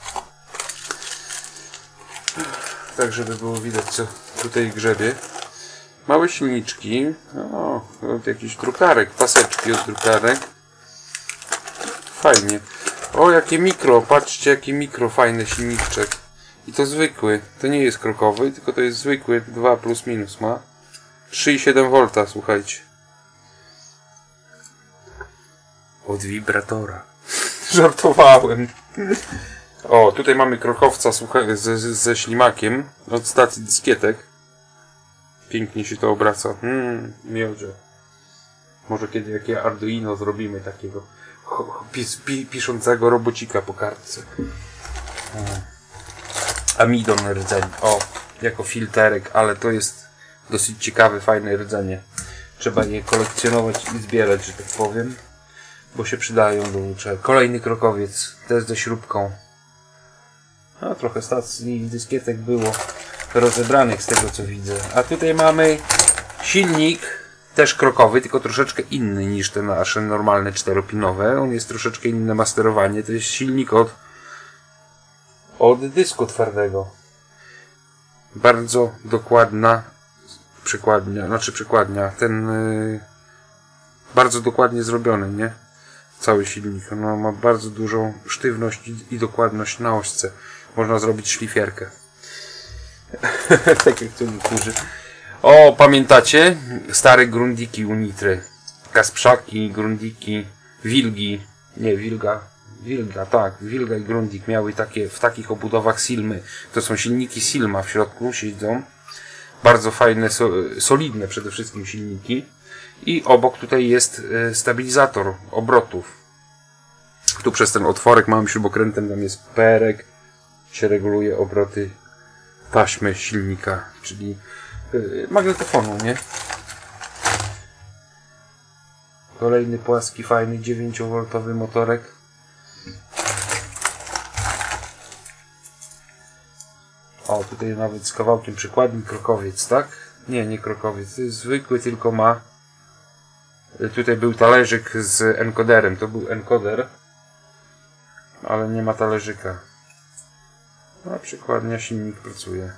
Tak, żeby było widać co tutaj grzebie. Małe silniczki. O, od jakichś drukarek. Paseczki od drukarek. Fajnie. O, jakie mikro. Patrzcie, jakie mikro fajny silniczek. I to zwykły. To nie jest krokowy, tylko to jest zwykły. dwa plus minus ma. trzy i siedem wolta, słuchajcie. Od wibratora. Żartowałem. O, tutaj mamy krokowca, słuchaj, ze, ze ślimakiem od stacji dyskietek. Pięknie się to obraca. Hmm, miodzie. Może kiedy jakie Arduino zrobimy takiego pis, pi, piszącego robocika po kartce. Hmm. Amidon rdzeń. O, jako filterek, ale to jest dosyć ciekawe, fajne rdzenie. Trzeba je kolekcjonować i zbierać, że tak powiem. bo się przydają do łuczek. Kolejny krokowiec, też ze śrubką. No, trochę stacji i dyskietek było rozebranych z tego co widzę. A tutaj mamy silnik, też krokowy, tylko troszeczkę inny niż te nasze normalne czteropinowe. On jest troszeczkę inne masterowanie. To jest silnik od, od dysku twardego. Bardzo dokładna przykładnia, znaczy przykładnia. Ten yy, bardzo dokładnie zrobiony, nie? Cały silnik. On ma bardzo dużą sztywność i, i dokładność na ośce. Można zrobić szlifierkę. Tak jak to niektórzy. O, pamiętacie? Stare grundiki Unitry. Kasprzaki, grundiki, wilgi. Nie, wilga. Wilga, tak. Wilga i grundik miały takie, w takich obudowach Silmy. To są silniki Silma w środku siedzą. Bardzo fajne, so, solidne przede wszystkim silniki. I obok tutaj jest stabilizator obrotów. Tu przez ten otworek małym śrubokrętem tam jest perek. Się reguluje obroty taśmy silnika, czyli yy, magnetofonu, nie? Kolejny płaski, fajny dziewięciowolt motorek. O, tutaj nawet z kawałkiem przykładnik krokowiec, tak? Nie, nie krokowiec, to jest zwykły, tylko ma... Tutaj był talerzyk z encoderem, to był encoder, ale nie ma talerzyka. A przykładnia silnik pracuje.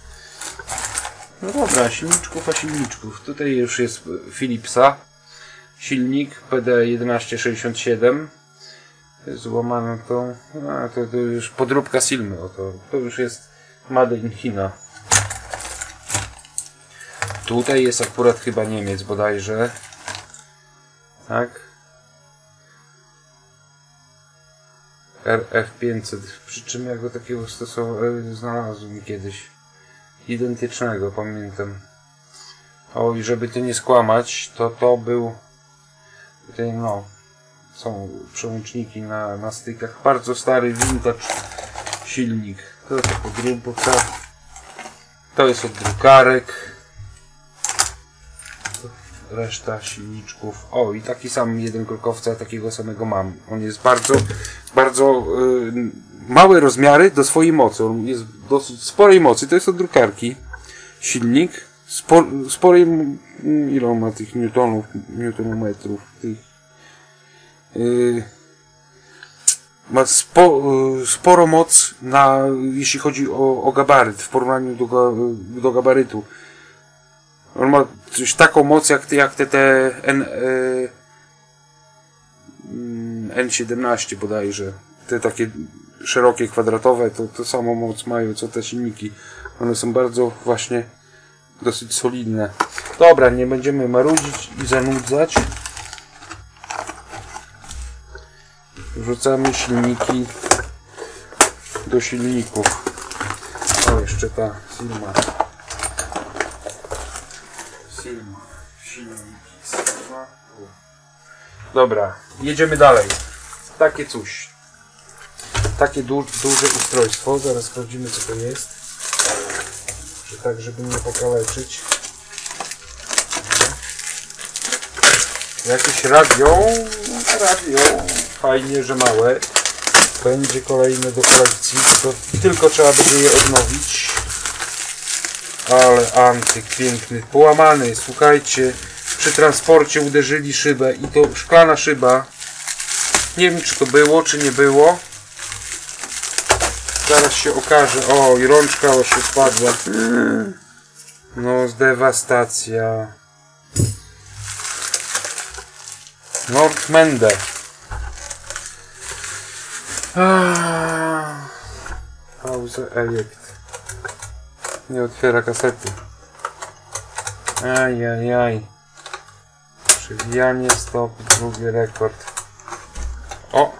No dobra, silniczków a silniczków. Tutaj już jest Philipsa. Silnik P D jedenaście sześćdziesiąt siedem. Złamano to. A, to, to już podróbka Silmy. Oto. To już jest Made in China. Tutaj jest akurat chyba Niemiec bodajże. Tak. R F pięćset, przy czym ja go takiego stosowałem, znalazłem kiedyś identycznego, pamiętam. O, i żeby to nie skłamać, to to był tutaj, no, są przełączniki na, na stykach, bardzo stary vintage silnik. To jest podróbka, to jest od drukarek, reszta silniczków. O, i taki sam jeden krokowca, takiego samego mam. On jest bardzo, bardzo yy, małe rozmiary do swojej mocy. On jest dosyć sporej mocy. To jest od drukarki. Silnik. Spor, sporej, ile on ma tych newtonów, newtonometrów? Tych, yy, ma spo, yy, sporo moc na, jeśli chodzi o, o gabaryt, w porównaniu do, do gabarytu. On ma coś taką moc jak te, jak te, te N, y, N siedemnaście bodajże. Te takie szerokie, kwadratowe, to, to samą moc mają co te silniki. One są bardzo właśnie dosyć solidne. Dobra, nie będziemy marudzić i zanudzać. Wrzucamy silniki do silników. O, jeszcze ta Silma. Silma. Silniki. Silma. Dobra, jedziemy dalej. Takie coś. Takie du duże ustrojstwo. Zaraz sprawdzimy, co to jest. Że tak, żeby nie pokaleczyć. Jakieś radio. Radio. Fajnie, że małe. Będzie kolejne do kolekcji. Tylko, tylko trzeba będzie je odnowić. Ale antyk piękny. Połamany. Słuchajcie. Przy transporcie uderzyli szybę. I to szklana szyba. Nie wiem, czy to było, czy nie było. Zaraz się okaże. O, i rączka się spadła. No, dewastacja. Nordmende. Pauza, ejekt. Nie otwiera kasety. Ajajaj. Przewijanie, stop, drugi rekord. O!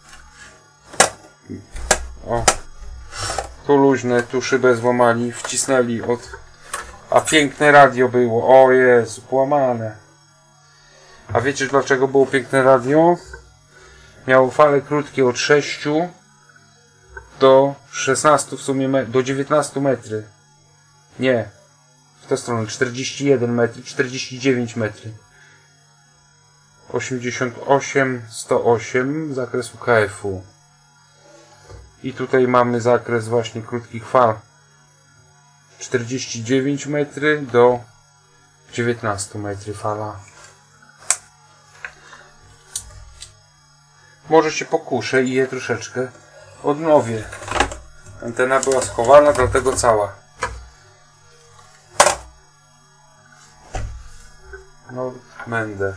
O! Tu luźne, tu szybę złamali, wcisnęli od... A piękne radio było, o Jezu, połamane. A wiecie dlaczego było piękne radio? Miało fale krótkie od sześciu do szesnastu w sumie, do dziewiętnastu metry. Nie, w tę stronę czterdzieści jeden metry, czterdzieści dziewięć metry. osiemdziesiąt osiem sto osiem zakres U K F-u. I tutaj mamy zakres właśnie krótkich fal. czterdzieści dziewięć metrów do dziewiętnaście metrów fala. Może się pokuszę i je troszeczkę odnowię. Antena była schowana, dlatego cała. No, będę.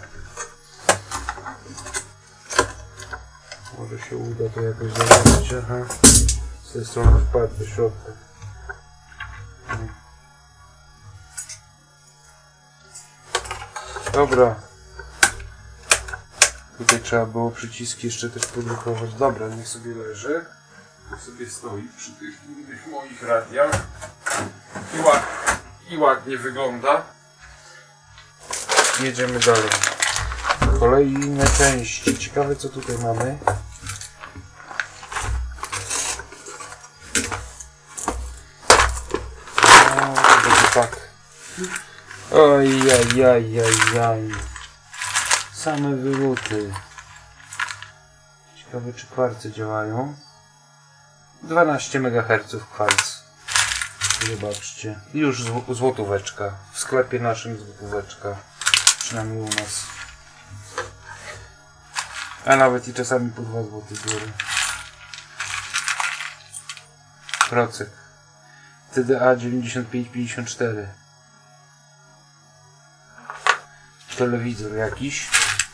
Może się uda to jakoś zobaczyć. Aha. Z tej strony wpadł do środka. Dobra. Tutaj trzeba było przyciski jeszcze też podrukować. Dobra, niech sobie leży. Niech sobie stoi przy tych innych moich radiach. I, ład, i ładnie wygląda. Jedziemy dalej. Kolejne części. Ciekawe co tutaj mamy. O, to będzie tak. Oj, jaj, jaj, jaj, jaj. Same wyluty. Ciekawe czy kwarce działają. dwanaście megaherców kwarc. Zobaczcie. Już złotóweczka. W sklepie naszym złotóweczka. Przynajmniej u nas. A nawet i czasami po dwa złote biorę. Procek. T D A dziewięćdziesiąt pięć pięćdziesiąt cztery. Telewizor jakiś.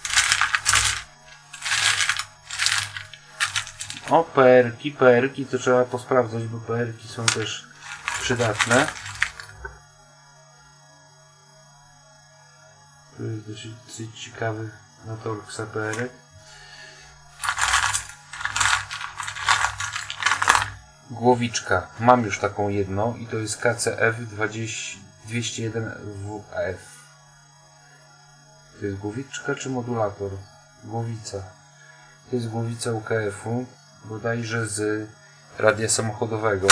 O, perki, perki, to trzeba posprawdzać, bo perki są też przydatne. To jest dosyć, dosyć ciekawy na Torxa perek. Głowiczka. Mam już taką jedną i to jest K C F dwieście jeden W F. To jest głowiczka czy modulator? Głowica. To jest głowica U K F-u, bodajże z radia samochodowego.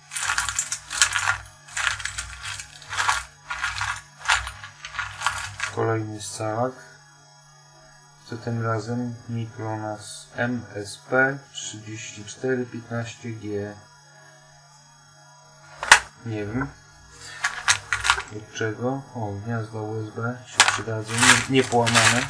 Kolejny scalak. Co tym razem? Mikronas M S P trzydzieści cztery piętnaście G. Nie wiem. Od czego? O, gniazda U S B się przydadzą. Nie, nie połamane.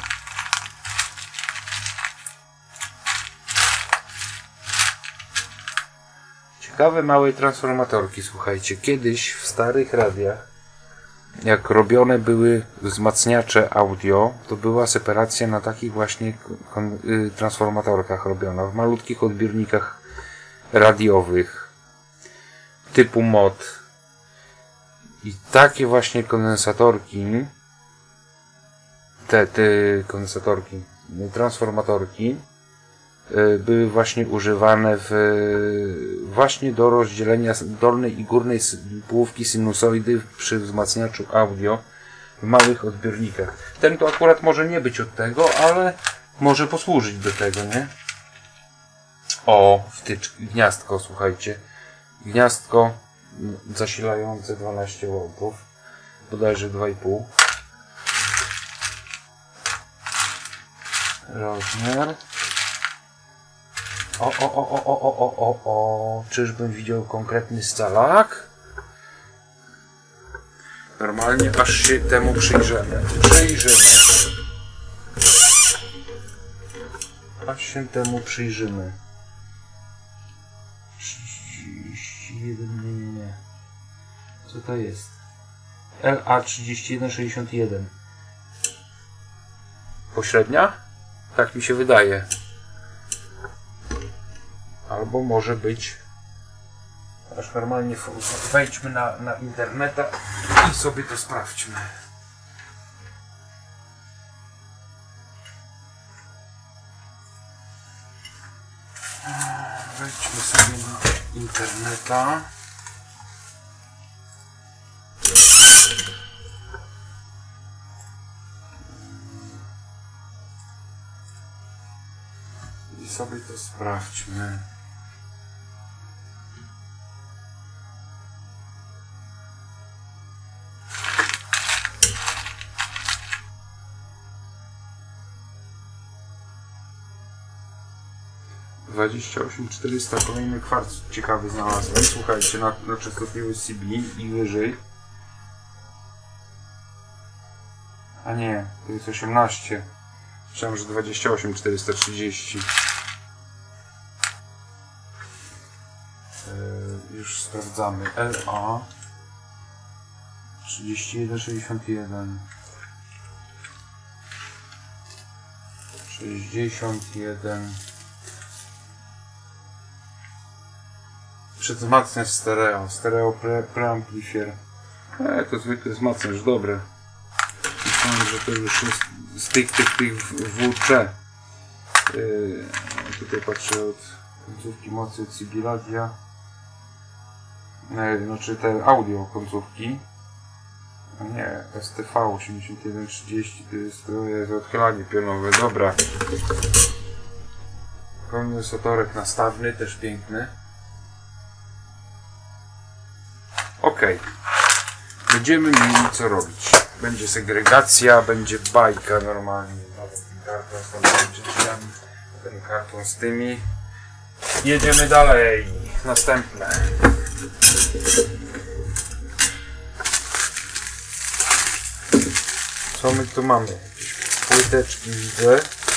Ciekawe małe transformatorki, słuchajcie. Kiedyś w starych radiach, jak robione były wzmacniacze audio, to była separacja na takich właśnie transformatorkach robiona. W malutkich odbiornikach radiowych typu mod. I takie właśnie kondensatorki, te, te kondensatorki, transformatorki były właśnie używane w, właśnie do rozdzielenia dolnej i górnej połówki sinusoidy przy wzmacniaczu audio w małych odbiornikach. Ten to akurat może nie być od tego, ale może posłużyć do tego, nie? O, wtyczki, gniazdko, słuchajcie. Gniazdko zasilające dwanaście wołtów, bodajże dwa i pół. Rozmiar. O, o, o, o, o, o, o, o, czyżbym widział konkretny scalak? Normalnie aż się temu przyjrzymy. Przyjrzymy. Aż się temu przyjrzymy. trzydzieści jeden, nie, nie, nie. Co to jest? L A trzydzieści jeden sześćdziesiąt jeden. Pośrednia? Tak mi się wydaje. Albo może być. Aż normalnie wejdźmy na, na interneta i sobie to sprawdźmy. Wejdźmy sobie na interneta. I sobie to sprawdźmy. dwadzieścia osiem czterysta, kolejny kwarc ciekawy znalazłem. Słuchajcie, na, na częstotliwość C B i wyżej. A nie, to jest osiemnaście. Myślałem, że dwadzieścia osiem czterysta trzydzieści. Yy, już sprawdzamy. L A trzydzieści jeden sześćdziesiąt jeden. sześćdziesiąt jeden. Przedwzmacniacz stereo. Stereo pre, preamplifier. E, to zwykły wzmacniacz, dobre. Myślałem, że to już jest z tych, tych, tych W C. Yy, tutaj patrzę od końcówki mocy C B radia. Yy, znaczy te audio końcówki. A nie, S T V osiemdziesiąt jeden trzydzieści to jest, to jest odchylanie pionowe, dobra. Kondensatorek nastawny, też piękny. Ok. Będziemy mieli co robić. Będzie segregacja, będzie bajka normalnie. Ten karton z tamtymi drzwiami, ten karton z tymi. Jedziemy dalej. Następne. Co my tu mamy? Jakieś płyteczki widzę.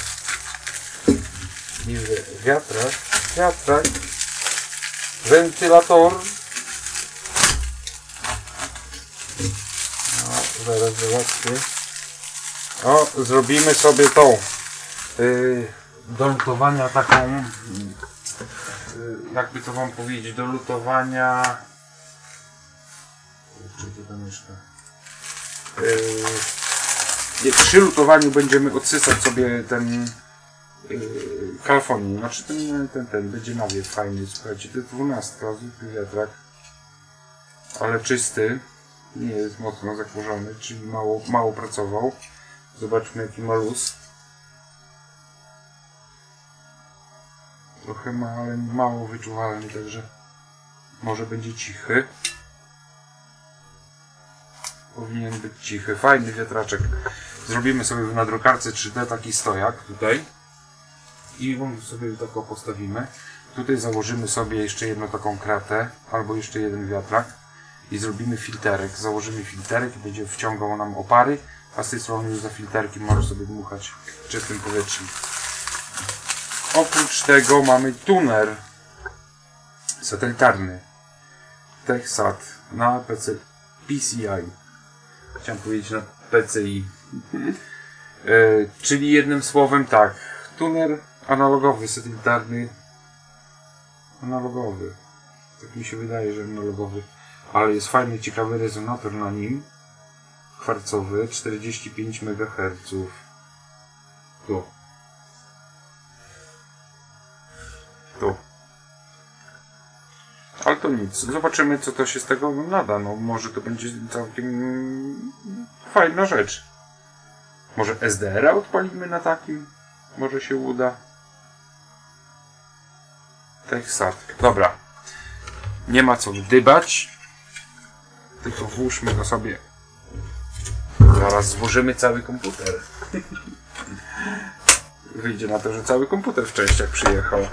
Widzę wiatrak, wiatrak, wentylator. No, zaraz zobaczcie. O, zrobimy sobie tą yy, do lutowania taką, yy, jakby to wam powiedzieć, do lutowania. Gdzie to mieszka? Yy, przy lutowaniu będziemy odsysać sobie ten yy, kalfonin, znaczy ten, ten, ten będzie nawiew fajny, słuchajcie, to jest dwunastka, zwykły wiatrak, ale czysty, nie jest mocno zakurzony, czyli mało, mało pracował. Zobaczmy jaki ma luz. Trochę ma, ale mało wyczuwalny, także może będzie cichy. Powinien być cichy. Fajny wiatraczek. Zrobimy sobie na drukarce trzy D taki stojak tutaj. I sobie tak postawimy. Tutaj założymy sobie jeszcze jedną taką kratę, albo jeszcze jeden wiatrak. I zrobimy filterek. Założymy filterek i będzie wciągał nam opary, a z tej strony już za filterkiem może sobie dmuchać czystym powietrzem. Oprócz tego mamy tuner satelitarny TechSat na P C P C I. Chciałem powiedzieć na P C I. yy, czyli jednym słowem tak, tuner analogowy, satelitarny, analogowy. Tak mi się wydaje, że analogowy. Ale jest fajny, ciekawy rezonator na nim. Kwarcowy, czterdzieści pięć megaherców. Tu. Tu. Ale to nic. Zobaczymy, co to się z tego nada. No, może to będzie całkiem fajna rzecz. Może S D R a odpalimy na takim? Może się uda. TechSat. Dobra. Nie ma co dybać. Tylko włóżmy go sobie. Zaraz złożymy cały komputer. Wyjdzie na to, że cały komputer w częściach przyjechał.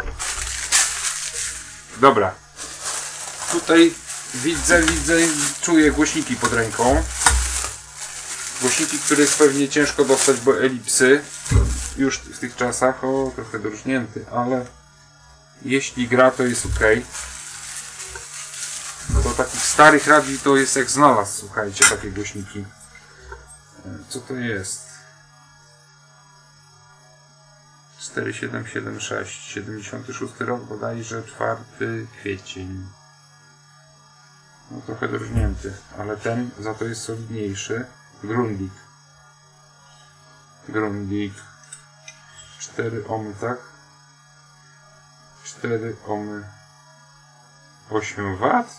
Dobra. Tutaj widzę, widzę, czuję głośniki pod ręką. Głośniki, które jest pewnie ciężko dostać, bo elipsy już w tych czasach, o, trochę dorżnięty, ale jeśli gra, to jest ok. Do takich starych radii to jest jak znalazł, słuchajcie, takie głośniki. Co to jest? cztery siedem siedem sześć, siedemdziesiąty szósty rok, bodajże czwarty kwiecień. No trochę dorżnięty, ale ten za to jest solidniejszy. Grundig. Grundig. cztery ohmy, tak? cztery ohmy. osiem watów?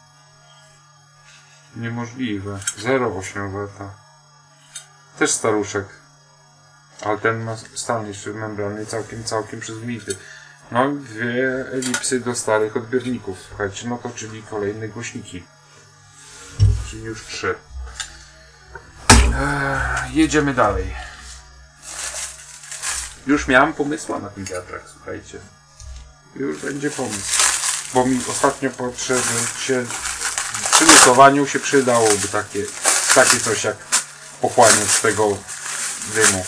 Niemożliwe. zero przecinek osiem wata. Też staruszek. Ale ten ma stan jeszcze membrany całkiem, całkiem przyzwoity. No dwie elipsy do starych odbiorników. Słuchajcie, no to czyli kolejne głośniki. Czyli już trzy. Eee, jedziemy dalej. Już miałem pomysła na ten wiatrak, słuchajcie. już będzie pomysł. Bo mi ostatnio potrzeby się przy lutowaniu się przydałoby takie, takie coś jak pochłaniacz tego dymu.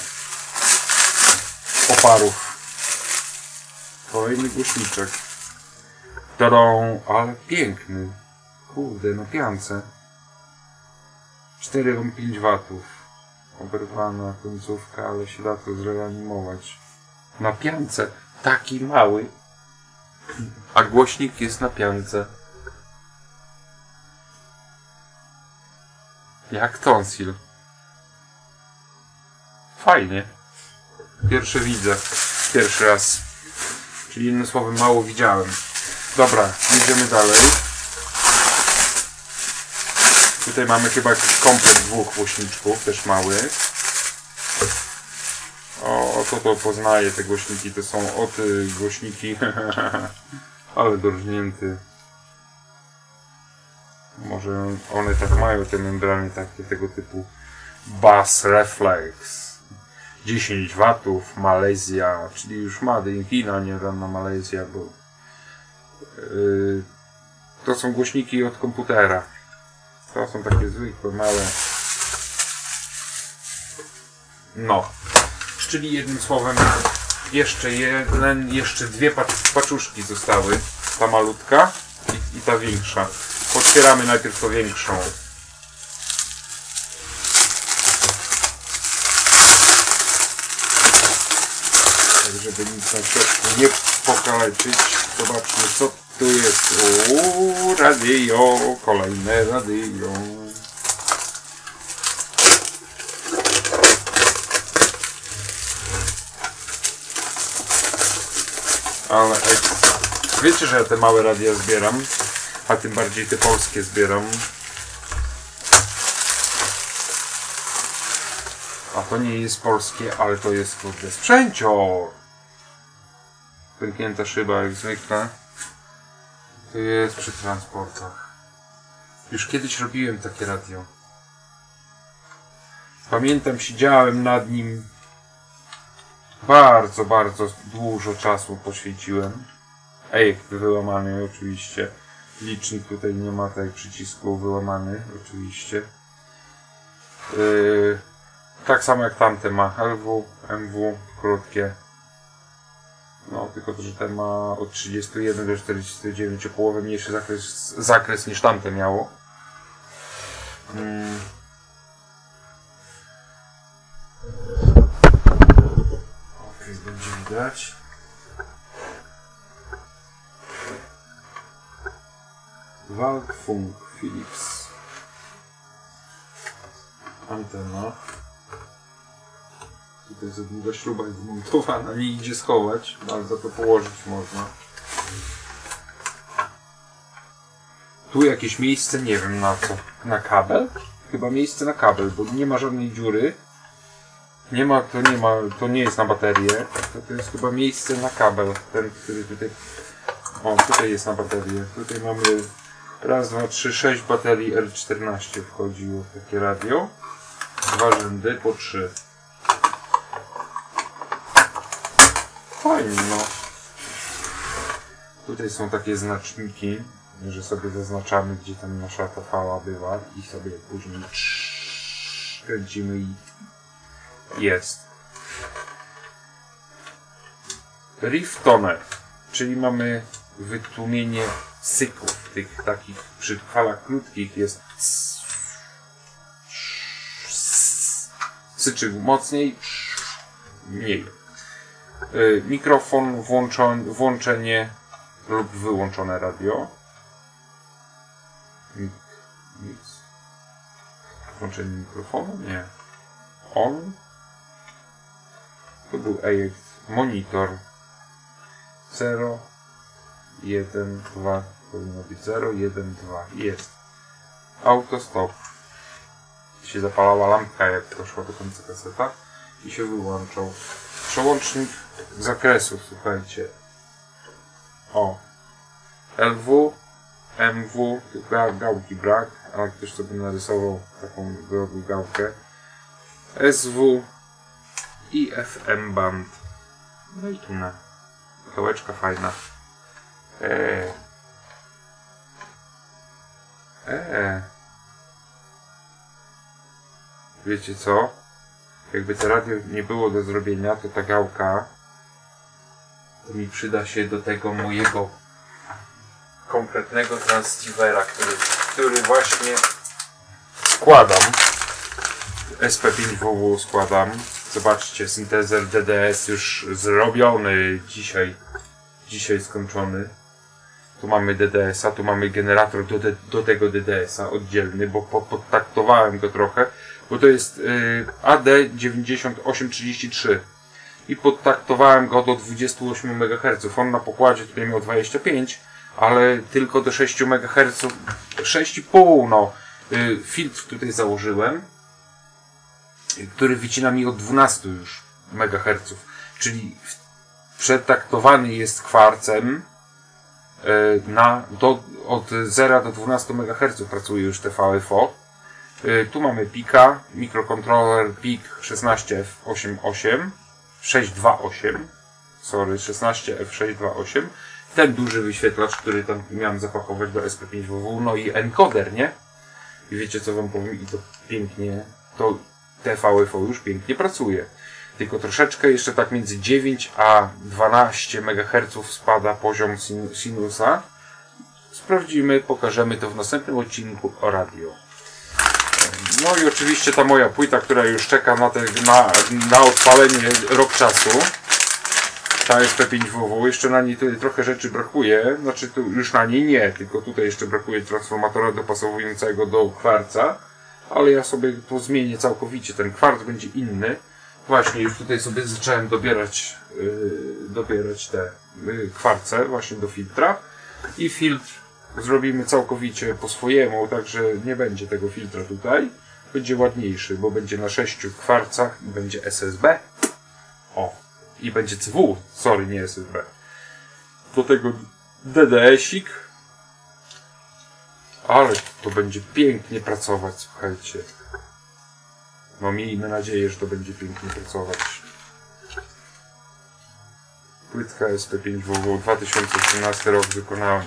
Oparów. Kolejny głośniczek. Tadą, ale piękny. Kurde, na piance. cztery przecinek pięć watów. Oberwana końcówka, ale się da to zreanimować. Na piance. Taki mały. A głośnik jest na piance. Jak tonsil. Fajnie. Pierwszy widzę. Pierwszy raz. Czyli innym słowem mało widziałem. Dobra, idziemy dalej. Tutaj mamy chyba jakiś komplet dwóch głośniczków, też mały. O, to to poznaję te głośniki, to są oty głośniki. Ale dorżnięty. Może one tak mają, te membrany takie tego typu. Bass Reflex. dziesięć watów, Malezja, czyli już Made in China, nie żadna Malezja, bo yy, to są głośniki od komputera. To są takie zwykłe, małe. No. Czyli jednym słowem jeszcze jeden, jeszcze dwie paczuszki zostały. Ta malutka i, i ta większa. Otwieramy najpierw tą większą. Tak, żeby nic na środku nie pokaleczyć. Zobaczmy, co tu jest. Uuu, radio. Kolejne radio. Ale wiecie, że ja te małe radia zbieram, a tym bardziej te polskie zbieram. A to nie jest polskie, ale to jest kurde sprzęcior. Pęknięta szyba jak zwykle. To jest przy transportach. Już kiedyś robiłem takie radio. Pamiętam, siedziałem nad nim. Bardzo, bardzo dużo czasu poświęciłem. Ej, wyłamany oczywiście. Licznik tutaj nie ma tutaj przycisku wyłamany, oczywiście. Yy, tak samo jak tamte ma L W, M W, krótkie. No, tylko to, że ten ma od trzydziestu jeden do czterdziestu dziewięciu, o połowę mniejszy zakres, zakres niż tamte miało. Hmm. Okej, będzie widać. Walkfunk Philips. Antena. Tutaj za długa śruba jest wmontowana, nie idzie schować, ale za to położyć można. Tu jakieś miejsce, nie wiem na co. Na kabel? Chyba miejsce na kabel, bo nie ma żadnej dziury. Nie ma, to nie ma, to nie jest na baterię. To, to jest chyba miejsce na kabel. Ten, który tutaj... O, tutaj jest na baterię. Tutaj mamy raz, dwa, trzy, sześć baterii L czternaście wchodziło w takie radio. Dwa rzędy po trzy. Fajnie, no. Tutaj są takie znaczniki, że sobie zaznaczamy, gdzie tam nasza ta fala bywa i sobie później kręcimy i jest. Rifttoner, czyli mamy wytłumienie syków, tych takich przy falach krótkich jest syczy mocniej, mniej. Mikrofon, włączenie lub wyłączone radio. Nic. Włączenie mikrofonu? Nie. On. To był ejekt. Monitor. zero, jeden, dwa. Powinno być zero, jeden, dwa. Jest. Autostop. Się zapalała lampka, jak doszła do końca kaseta. I się wyłączał. Przełącznik zakresu, słuchajcie. O. L W, M W, tylko gałki brak, ale ktoś sobie narysował taką drogą gałkę. S W i F M band. No i tu na. Gałeczka fajna. Eee. Eee. Wiecie co? Jakby to radio nie było do zrobienia, to ta gałka to mi przyda się do tego mojego kompletnego transceivera, który, który właśnie składam. S P pięć W W składam. Zobaczcie, syntezer D D S już zrobiony dzisiaj. Dzisiaj skończony. Tu mamy D D S a, tu mamy generator do, do tego D D S a oddzielny, bo po, podtaktowałem go trochę, bo to jest y, A D dziewięćdziesiąt osiem trzydzieści trzy i podtaktowałem go do dwudziestu ośmiu megaherców. On na pokładzie tutaj miał dwadzieścia pięć, ale tylko do sześciu megaherców, sześć i pół no. Y, filtr tutaj założyłem, y, który wycina mi od dwunastu już megaherców, czyli przetaktowany jest kwarcem. Na, do, od zera do dwunastu megaherców pracuje już T V F O. Tu mamy pika, mikrokontroler pik szesnaście F osiemdziesiąt osiem, sześć dwa osiem, sorry, szesnaście F sześć dwa osiem. Ten duży wyświetlacz, który tam miałem zapakować do S P pięć W W, no i encoder, nie? I wiecie co wam powiem, i to pięknie, to T V F O już pięknie pracuje. Tylko troszeczkę jeszcze tak między dziewięć a dwanaście megaherców spada poziom sinusa. Sprawdzimy, pokażemy to w następnym odcinku o radio. No i oczywiście ta moja płyta, która już czeka na, te, na, na odpalenie rok czasu. Ta S P pięć W W, jeszcze na niej tutaj trochę rzeczy brakuje. Znaczy tu już na niej nie, tylko tutaj jeszcze brakuje transformatora dopasowującego do kwarca. Ale ja sobie to zmienię całkowicie, ten kwarc będzie inny. Właśnie już tutaj sobie zacząłem dobierać, yy, dobierać te yy, kwarce właśnie do filtra i filtr zrobimy całkowicie po swojemu, także nie będzie tego filtra tutaj, będzie ładniejszy, bo będzie na sześciu kwarcach i będzie S S B, o, i będzie C W, sorry, nie S S B, do tego D D S ik, ale to będzie pięknie pracować, słuchajcie. No miejmy nadzieję, że to będzie pięknie pracować. Płytka S P pięć W W, dwa tysiące osiemnasty rok wykonałem.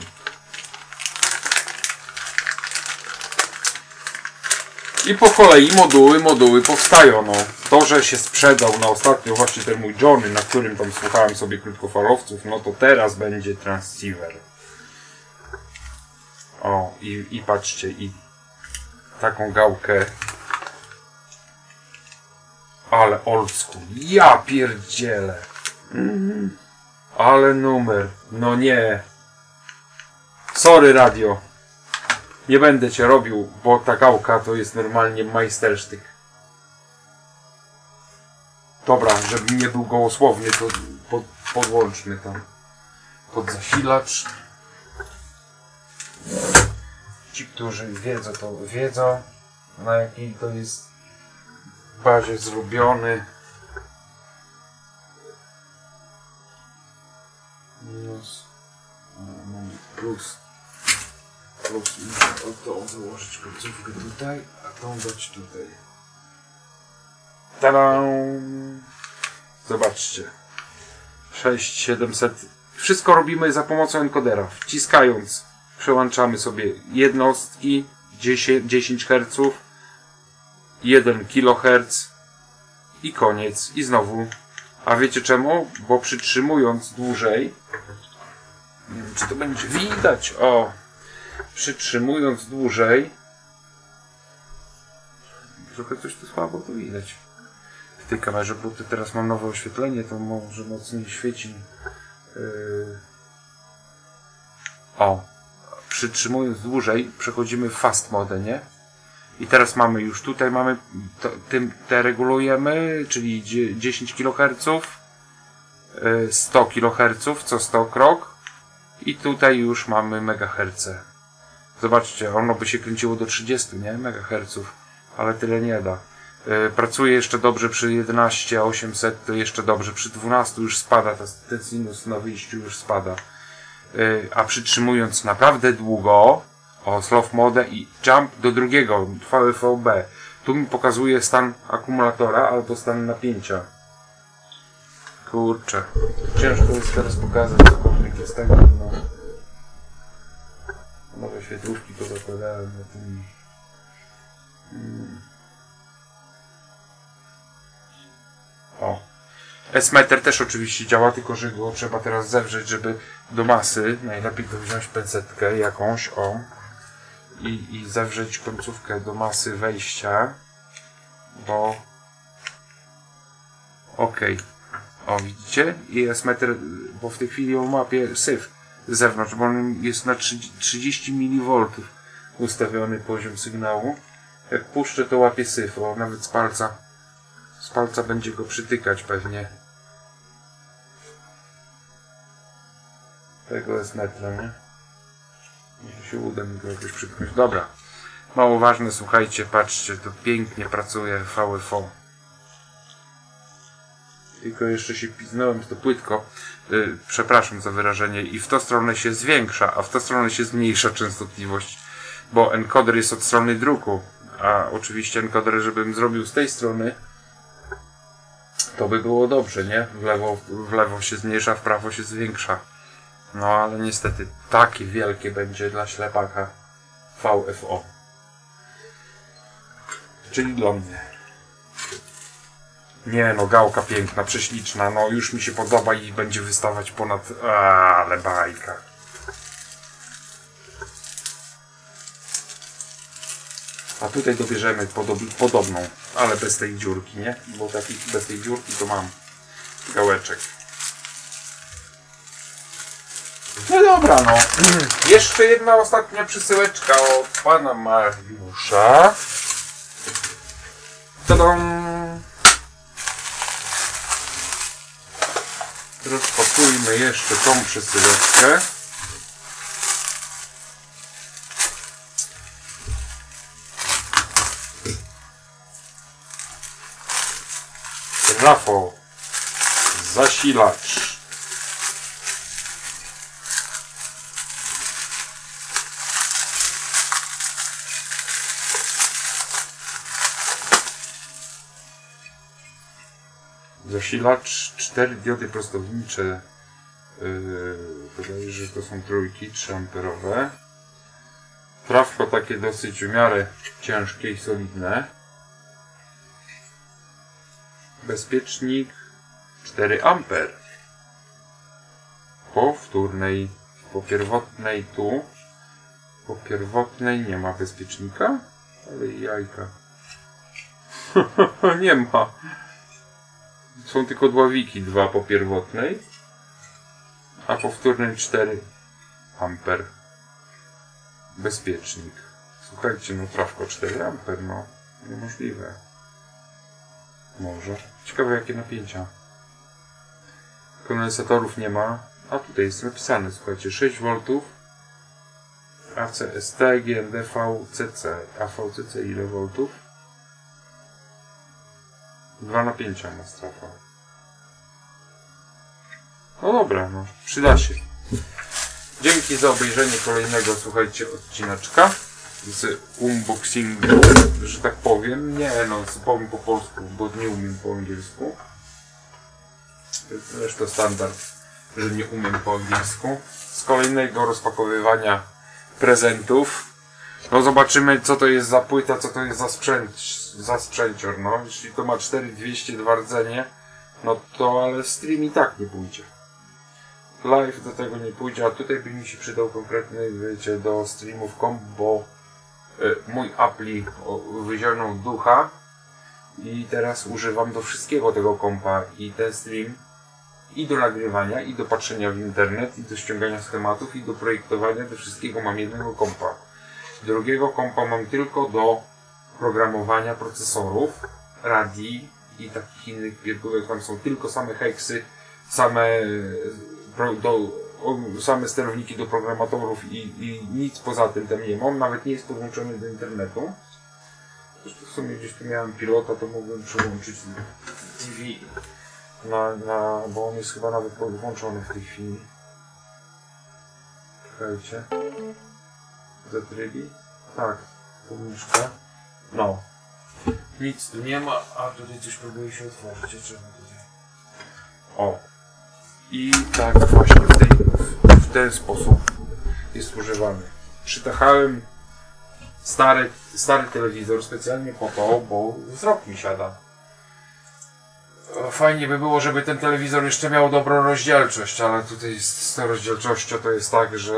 I po kolei moduły, moduły powstają. No. To, że się sprzedał na ostatnio właśnie ten mój Johnny, na którym tam słuchałem sobie krótkofalowców, no to teraz będzie transceiver. O, i, i patrzcie, i taką gałkę. Ale old school. Ja pierdzielę. Mm. Ale numer. No nie. Sorry radio. Nie będę cię robił, bo ta gałka to jest normalnie majstersztyk. Dobra, żeby nie był gołosłowny, to pod, podłączmy tam pod zasilacz. Ci, którzy wiedzą, to wiedzą, na jakiej to jest bazie zrobiony. Minus, plus, plus, o to założyć końcówkę tutaj, a tą dać tutaj. Tadam! Zobaczcie. sześć siedemset. Wszystko robimy za pomocą enkodera. Wciskając, przełączamy sobie jednostki, dziesięć herców, jeden kiloherc i koniec. I znowu. A wiecie czemu? Bo przytrzymując dłużej, nie wiem, czy to będzie widać, o, przytrzymując dłużej, trochę coś tu słabo to widać w tej kamerze, bo tu teraz mam nowe oświetlenie, to może mocniej świeci. Yy... O, przytrzymując dłużej, przechodzimy w fast mode, nie? I teraz mamy już tutaj, mamy to, tym, te regulujemy, czyli dziesięć kiloherców, sto kiloherców co sto krok i tutaj już mamy megaherce. Zobaczcie, ono by się kręciło do trzydziestu, nie? Megaherców, ale tyle nie da. Pracuje jeszcze dobrze przy jedenaście osiemset, to jeszcze dobrze, przy dwunastu już spada, ten sinus na wyjściu już spada. A przytrzymując naprawdę długo, o, slow mode i jump do drugiego, V F O B. Tu mi pokazuje stan akumulatora albo stan napięcia. Kurczę. Ciężko jest teraz pokazać cokolwiek z tego. No. świetlówki to zakładałem na tym. Hmm. O. S-meter też oczywiście działa, tylko że go trzeba teraz zewrzeć, żeby do masy, najlepiej to wziąć pensetkę jakąś, o. I, i zawrzeć końcówkę do masy wejścia, bo okej, okay. O widzicie? I jest metr, bo w tej chwili on łapie syf z zewnątrz, bo on jest na trzydzieści miliwoltów ustawiony poziom sygnału. Jak puszczę, to łapie syf, o, nawet z palca z palca będzie go przytykać pewnie tego jest metra, nie? Może się uda mi go jakoś przypchnąć. Dobra. Mało ważne, słuchajcie, patrzcie, to pięknie pracuje V F O. Tylko jeszcze się piznąłem w to płytko. Yy, przepraszam za wyrażenie. I w tą stronę się zwiększa, a w tą stronę się zmniejsza częstotliwość. Bo encoder jest od strony druku. A oczywiście encoder, żebym zrobił z tej strony, to by było dobrze, nie? W lewo, w lewo się zmniejsza, w prawo się zwiększa. No ale niestety takie wielkie będzie dla ślepaka V F O. Czyli dla mnie. Nie no, gałka piękna, prześliczna, no już mi się podoba i będzie wystawać ponad... A, ale bajka. A tutaj dobierzemy podob podobną, ale bez tej dziurki, nie? Bo takich bez tej dziurki to mam gałeczek. No dobra, no. Jeszcze jedna ostatnia przesyłeczka od pana Mariusza. Tadam! Rozpakujmy jeszcze tą przesyłeczkę. Rafał. Zasilacz. Zasilacz, cztery diody prostownicze, yy, wydaje się, że to są trójki, trzy amperowe. Trawko takie dosyć w miarę ciężkie i solidne. Bezpiecznik cztery ampery. Po wtórnej, po pierwotnej tu, po pierwotnej nie ma bezpiecznika, ale jajka. Nie ma. Są tylko dławiki, dwa po pierwotnej, a po wtórnej cztery ampery. Bezpiecznik. Słuchajcie, no trawko cztery ampery, no niemożliwe. Może. Ciekawe jakie napięcia. Kondensatorów nie ma, a tutaj jest napisane, słuchajcie, sześć woltów, A C S T, G N D, V C C. A V C C ile voltów? Dwa napięcia ma strefa. No dobra, no przyda się. Dzięki za obejrzenie kolejnego, słuchajcie, odcineczka z unboxingu, że tak powiem. Nie no, powiem po polsku, bo nie umiem po angielsku. Zresztą standard, że nie umiem po angielsku. Z kolejnego rozpakowywania prezentów. No zobaczymy, co to jest za płyta, co to jest za sprzęt, za sprzęcior, no. Jeśli to ma cztery dwieście dwa rdzenie, no to ale stream i tak nie pójdzie. Live do tego nie pójdzie, a tutaj by mi się przydał konkretny, wiecie, do streamów komp, bo y, mój Appli wyzionął ducha i teraz używam do wszystkiego tego kompa i ten stream i do nagrywania, i do patrzenia w internet, i do ściągania schematów, i do projektowania, do wszystkiego mam jednego kompa. Drugiego kompa mam tylko do programowania procesorów, radii i takich innych pierdółek. Tam są tylko same heksy, same, do, same sterowniki do programatorów i, i nic poza tym tam nie mam. Nawet nie jest podłączony do internetu. Zresztą w sumie gdzieś tu miałem pilota, to mogłem przyłączyć T V, na, na, bo on jest chyba nawet podłączony w tej chwili. Czekajcie. Zatrybi? Tak, pomniczka. No. Nic tu nie ma, a tutaj coś próbuje się otworzyć. Trzeba tutaj. O. I tak właśnie w, tej, w ten sposób jest używany. Przytachałem stary, stary telewizor specjalnie po to, bo wzrok mi siada. Fajnie by było, żeby ten telewizor jeszcze miał dobrą rozdzielczość, ale tutaj z tą rozdzielczością to jest tak, że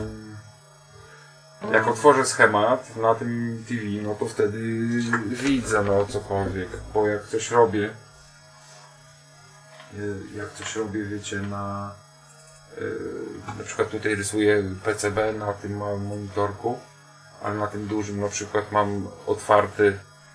jak otworzę schemat na tym T V, no to wtedy widzę no cokolwiek, bo jak coś robię, jak coś robię, wiecie, na na przykład tutaj rysuję P C B na tym małym monitorku, ale na tym dużym na przykład mam otwarty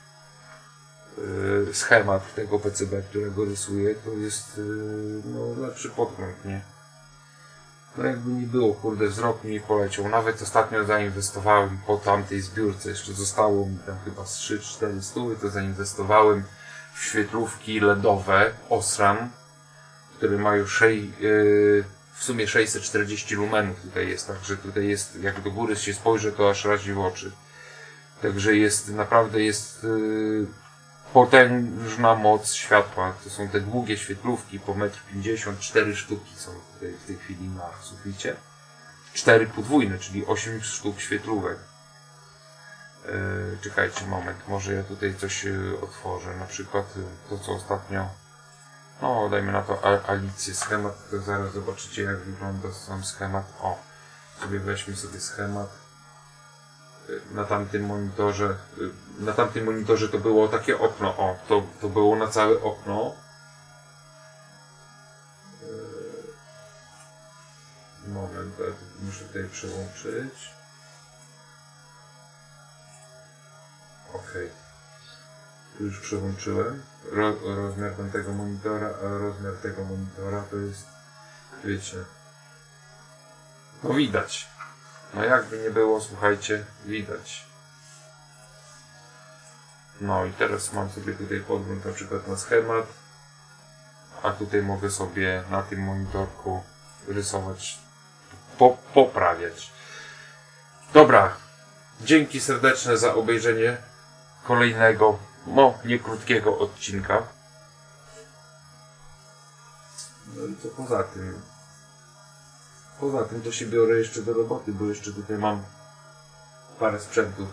schemat tego P C B, którego rysuję, to jest no, lepszy podgląd, nie? No jakby nie było, kurde, wzrok mi poleciał. Nawet ostatnio zainwestowałem po tamtej zbiórce, jeszcze zostało mi tam chyba z trzy cztery stówy, to zainwestowałem w świetlówki LEDowe Osram, które mają szej, yy, w sumie sześćset czterdzieści lumenów tutaj jest, także tutaj jest, jak do góry się spojrzę, to aż razi w oczy. Także jest, naprawdę jest yy, potężna moc światła. To są te długie świetlówki po metr pięćdziesiąt, cztery sztuki są tutaj w tej chwili na suficie. cztery podwójne, czyli osiem sztuk świetlówek. Yy, czekajcie moment, może ja tutaj coś yy, otworzę, na przykład yy, to co ostatnio, no dajmy na to Alicję schemat, to zaraz zobaczycie jak wygląda sam schemat. O, sobie weźmy sobie schemat. Na tamtym monitorze, na tamtym monitorze to było takie okno, o, to, to było na całe okno. Moment, muszę tutaj przełączyć. Ok. Już przełączyłem. Ro, rozmiar tego monitora, a rozmiar tego monitora to jest, wiecie, no widać. No jakby nie było, słuchajcie, widać. No i teraz mam sobie tutaj podgląd na przykład na schemat, a tutaj mogę sobie na tym monitorku rysować, po, poprawiać. Dobra, dzięki serdeczne za obejrzenie kolejnego, no nie krótkiego odcinka. No i co poza tym? Poza tym to się biorę jeszcze do roboty, bo jeszcze tutaj mam parę sprzętów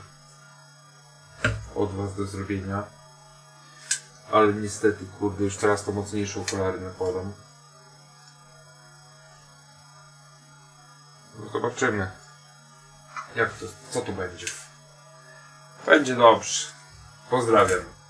od was do zrobienia. Ale niestety, kurde, już coraz to mocniejsze okulary nakładam. No zobaczymy, jak to, co tu będzie. Będzie dobrze. Pozdrawiam.